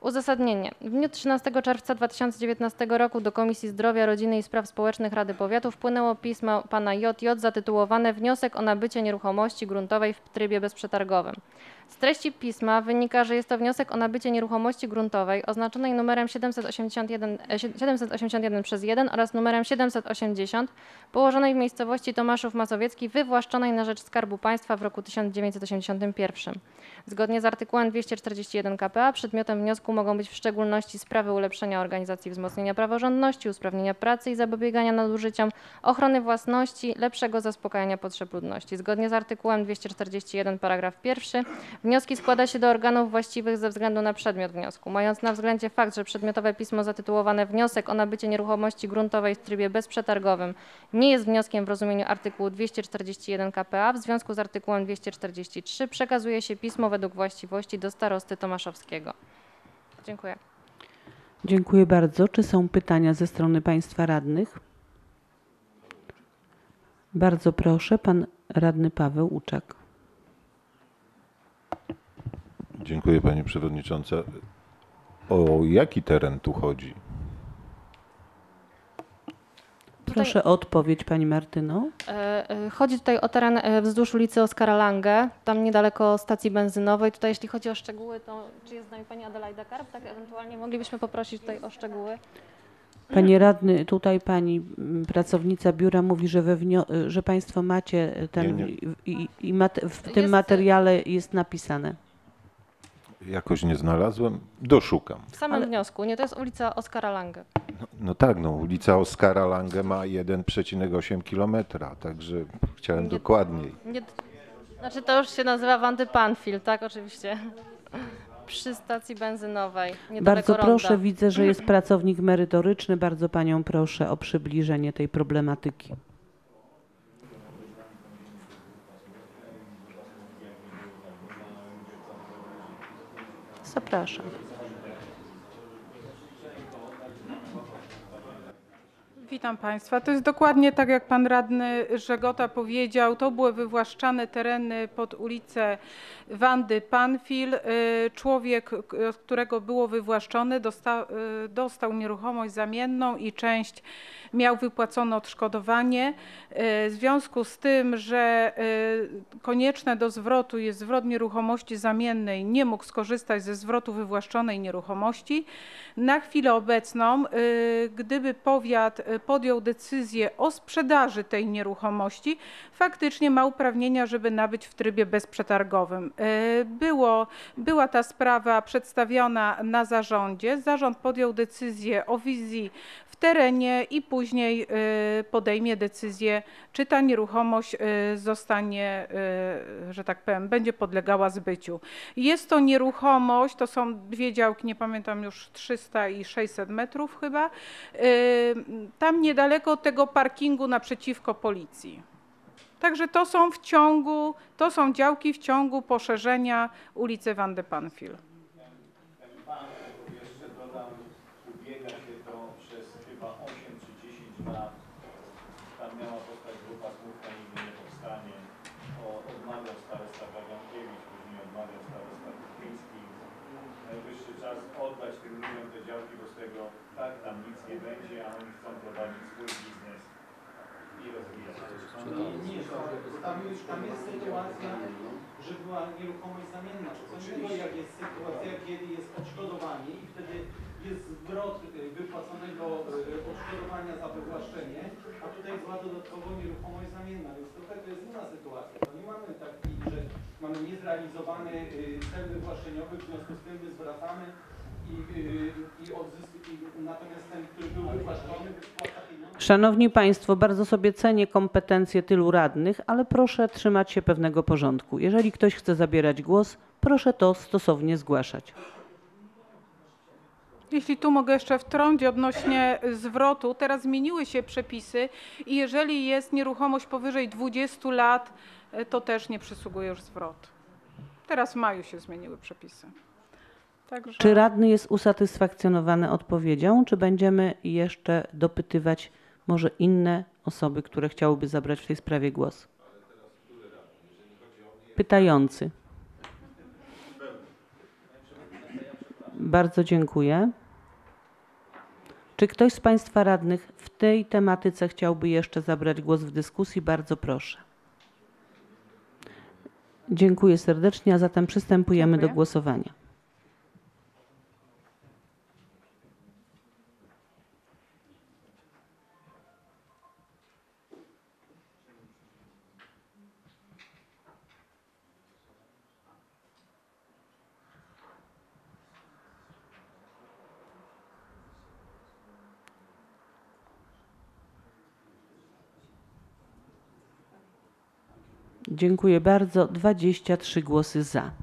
Uzasadnienie. W dniu trzynastego czerwca dwa tysiące dziewiętnastego roku do Komisji Zdrowia, Rodziny i Spraw Społecznych Rady Powiatu wpłynęło pismo pana J J zatytułowane Wniosek o nabycie nieruchomości gruntowej w trybie bezprzetargowym. Z treści pisma wynika, że jest to wniosek o nabycie nieruchomości gruntowej oznaczonej numerem siedemset osiemdziesiąt jeden, siedemset osiemdziesiąt jeden przez jeden oraz numerem siedemset osiemdziesiąt położonej w miejscowości Tomaszów Mazowiecki wywłaszczonej na rzecz Skarbu Państwa w roku tysiąc dziewięćset osiemdziesiątym pierwszym. Zgodnie z artykułem dwieście czterdzieści jeden k p a przedmiotem wniosku mogą być w szczególności sprawy ulepszenia organizacji, wzmocnienia praworządności, usprawnienia pracy i zapobiegania nadużyciom, ochrony własności, lepszego zaspokajania potrzeb ludności. Zgodnie z artykułem dwieście czterdzieści jeden paragraf pierwszy wnioski składa się do organów właściwych ze względu na przedmiot wniosku. Mając na względzie fakt, że przedmiotowe pismo zatytułowane Wniosek o nabycie nieruchomości gruntowej w trybie bezprzetargowym nie jest wnioskiem w rozumieniu artykułu dwieście czterdzieści jeden k p a, w związku z artykułem dwieście czterdzieści trzy przekazuje się pismo według właściwości do starosty tomaszowskiego. Dziękuję. Dziękuję bardzo. Czy są pytania ze strony państwa radnych? Bardzo proszę, pan radny Paweł Łuczak. Dziękuję pani przewodnicząca. O jaki teren tu chodzi? Proszę o odpowiedź pani Martyno. Chodzi tutaj o teren wzdłuż ulicy Oskara Lange, tam niedaleko stacji benzynowej. Tutaj jeśli chodzi o szczegóły, to czy jest z nami pani Adelaida Karp? Tak, ewentualnie moglibyśmy poprosić tutaj o szczegóły. Panie radny, tutaj pani pracownica biura mówi, że, we wnio- że państwo macie ten Nie, nie. i, i mat- w tym Jest- materiale jest napisane. Jakoś nie znalazłem? Doszukam. W samym wniosku, nie, to jest ulica Oskara Lange. No, no tak, no ulica Oskara Lange ma jeden przecinek osiem kilometra, także chciałem Nie- dokładniej. Nie, znaczy to już się nazywa Wandy Panfield, tak oczywiście. Przy stacji benzynowej, niedaleko Bardzo ronda. proszę, widzę, że jest pracownik merytoryczny. Bardzo panią proszę o przybliżenie tej problematyki. Zapraszam. Witam Państwa. To jest dokładnie tak, jak Pan Radny Żegota powiedział. To były wywłaszczane tereny pod ulicę Wandy Panfil. Człowiek, od którego było wywłaszczone, dostał, dostał nieruchomość zamienną i część miał wypłacone odszkodowanie. W związku z tym, że konieczne do zwrotu jest zwrot nieruchomości zamiennej, nie mógł skorzystać ze zwrotu wywłaszczonej nieruchomości. Na chwilę obecną, gdyby powiat podjął decyzję o sprzedaży tej nieruchomości, faktycznie ma uprawnienia, żeby nabyć w trybie bezprzetargowym. Było, była ta sprawa przedstawiona na zarządzie. Zarząd podjął decyzję o wizji w terenie i później podejmie decyzję, czy ta nieruchomość zostanie, że tak powiem, będzie podlegała zbyciu. Jest to nieruchomość, to są dwie działki, nie pamiętam już, trzysta i sześćset metrów chyba. Tam niedaleko tego parkingu naprzeciwko policji. Także to są w ciągu, to są działki w ciągu poszerzenia ulicy Wandy Panfil. Jeszcze dodam, ubiega się to przez chyba osiem czy dziesięć lat. Tam miała powstać grupa Smówka, nigdy nie powstanie. O, odmawiał starosta Gagankiewicz, później odmawiał starosta Kupiński. Najwyższy czas oddać tym ludziom te działki, bo z tego tak tam nic nie będzie, a oni chcą prowadzić swój biznes i rozwijać się. Nie, nie, tam, tam jest sytuacja, że była nieruchomość zamienna. Co innego jak jest sytuacja, kiedy jest odszkodowanie i wtedy jest zwrot wypłaconego odszkodowania za wywłaszczenie, a tutaj była dodatkowo nieruchomość zamienna, więc trochę to jest inna sytuacja. To nie mamy takiej, że mamy niezrealizowany cel wywłaszczeniowy, w związku z tym my zwracamy i, i, odzysk, i natomiast ten, który był wywłaszczony, wypłaca pieniądze. Szanowni Państwo, bardzo sobie cenię kompetencje tylu radnych, ale proszę trzymać się pewnego porządku. Jeżeli ktoś chce zabierać głos, proszę to stosownie zgłaszać. Jeśli tu mogę jeszcze wtrącić odnośnie zwrotu, teraz zmieniły się przepisy i jeżeli jest nieruchomość powyżej dwudziestu lat, to też nie przysługuje już zwrot. Teraz w maju się zmieniły przepisy. Także... Czy radny jest usatysfakcjonowany odpowiedzią, czy będziemy jeszcze dopytywać może inne osoby, które chciałyby zabrać w tej sprawie głos? Pytający. Bardzo dziękuję. Czy ktoś z Państwa radnych w tej tematyce chciałby jeszcze zabrać głos w dyskusji? Bardzo proszę. Dziękuję serdecznie, a zatem przystępujemy Dziękuję. do głosowania. Dziękuję bardzo. dwadzieścia trzy głosy za.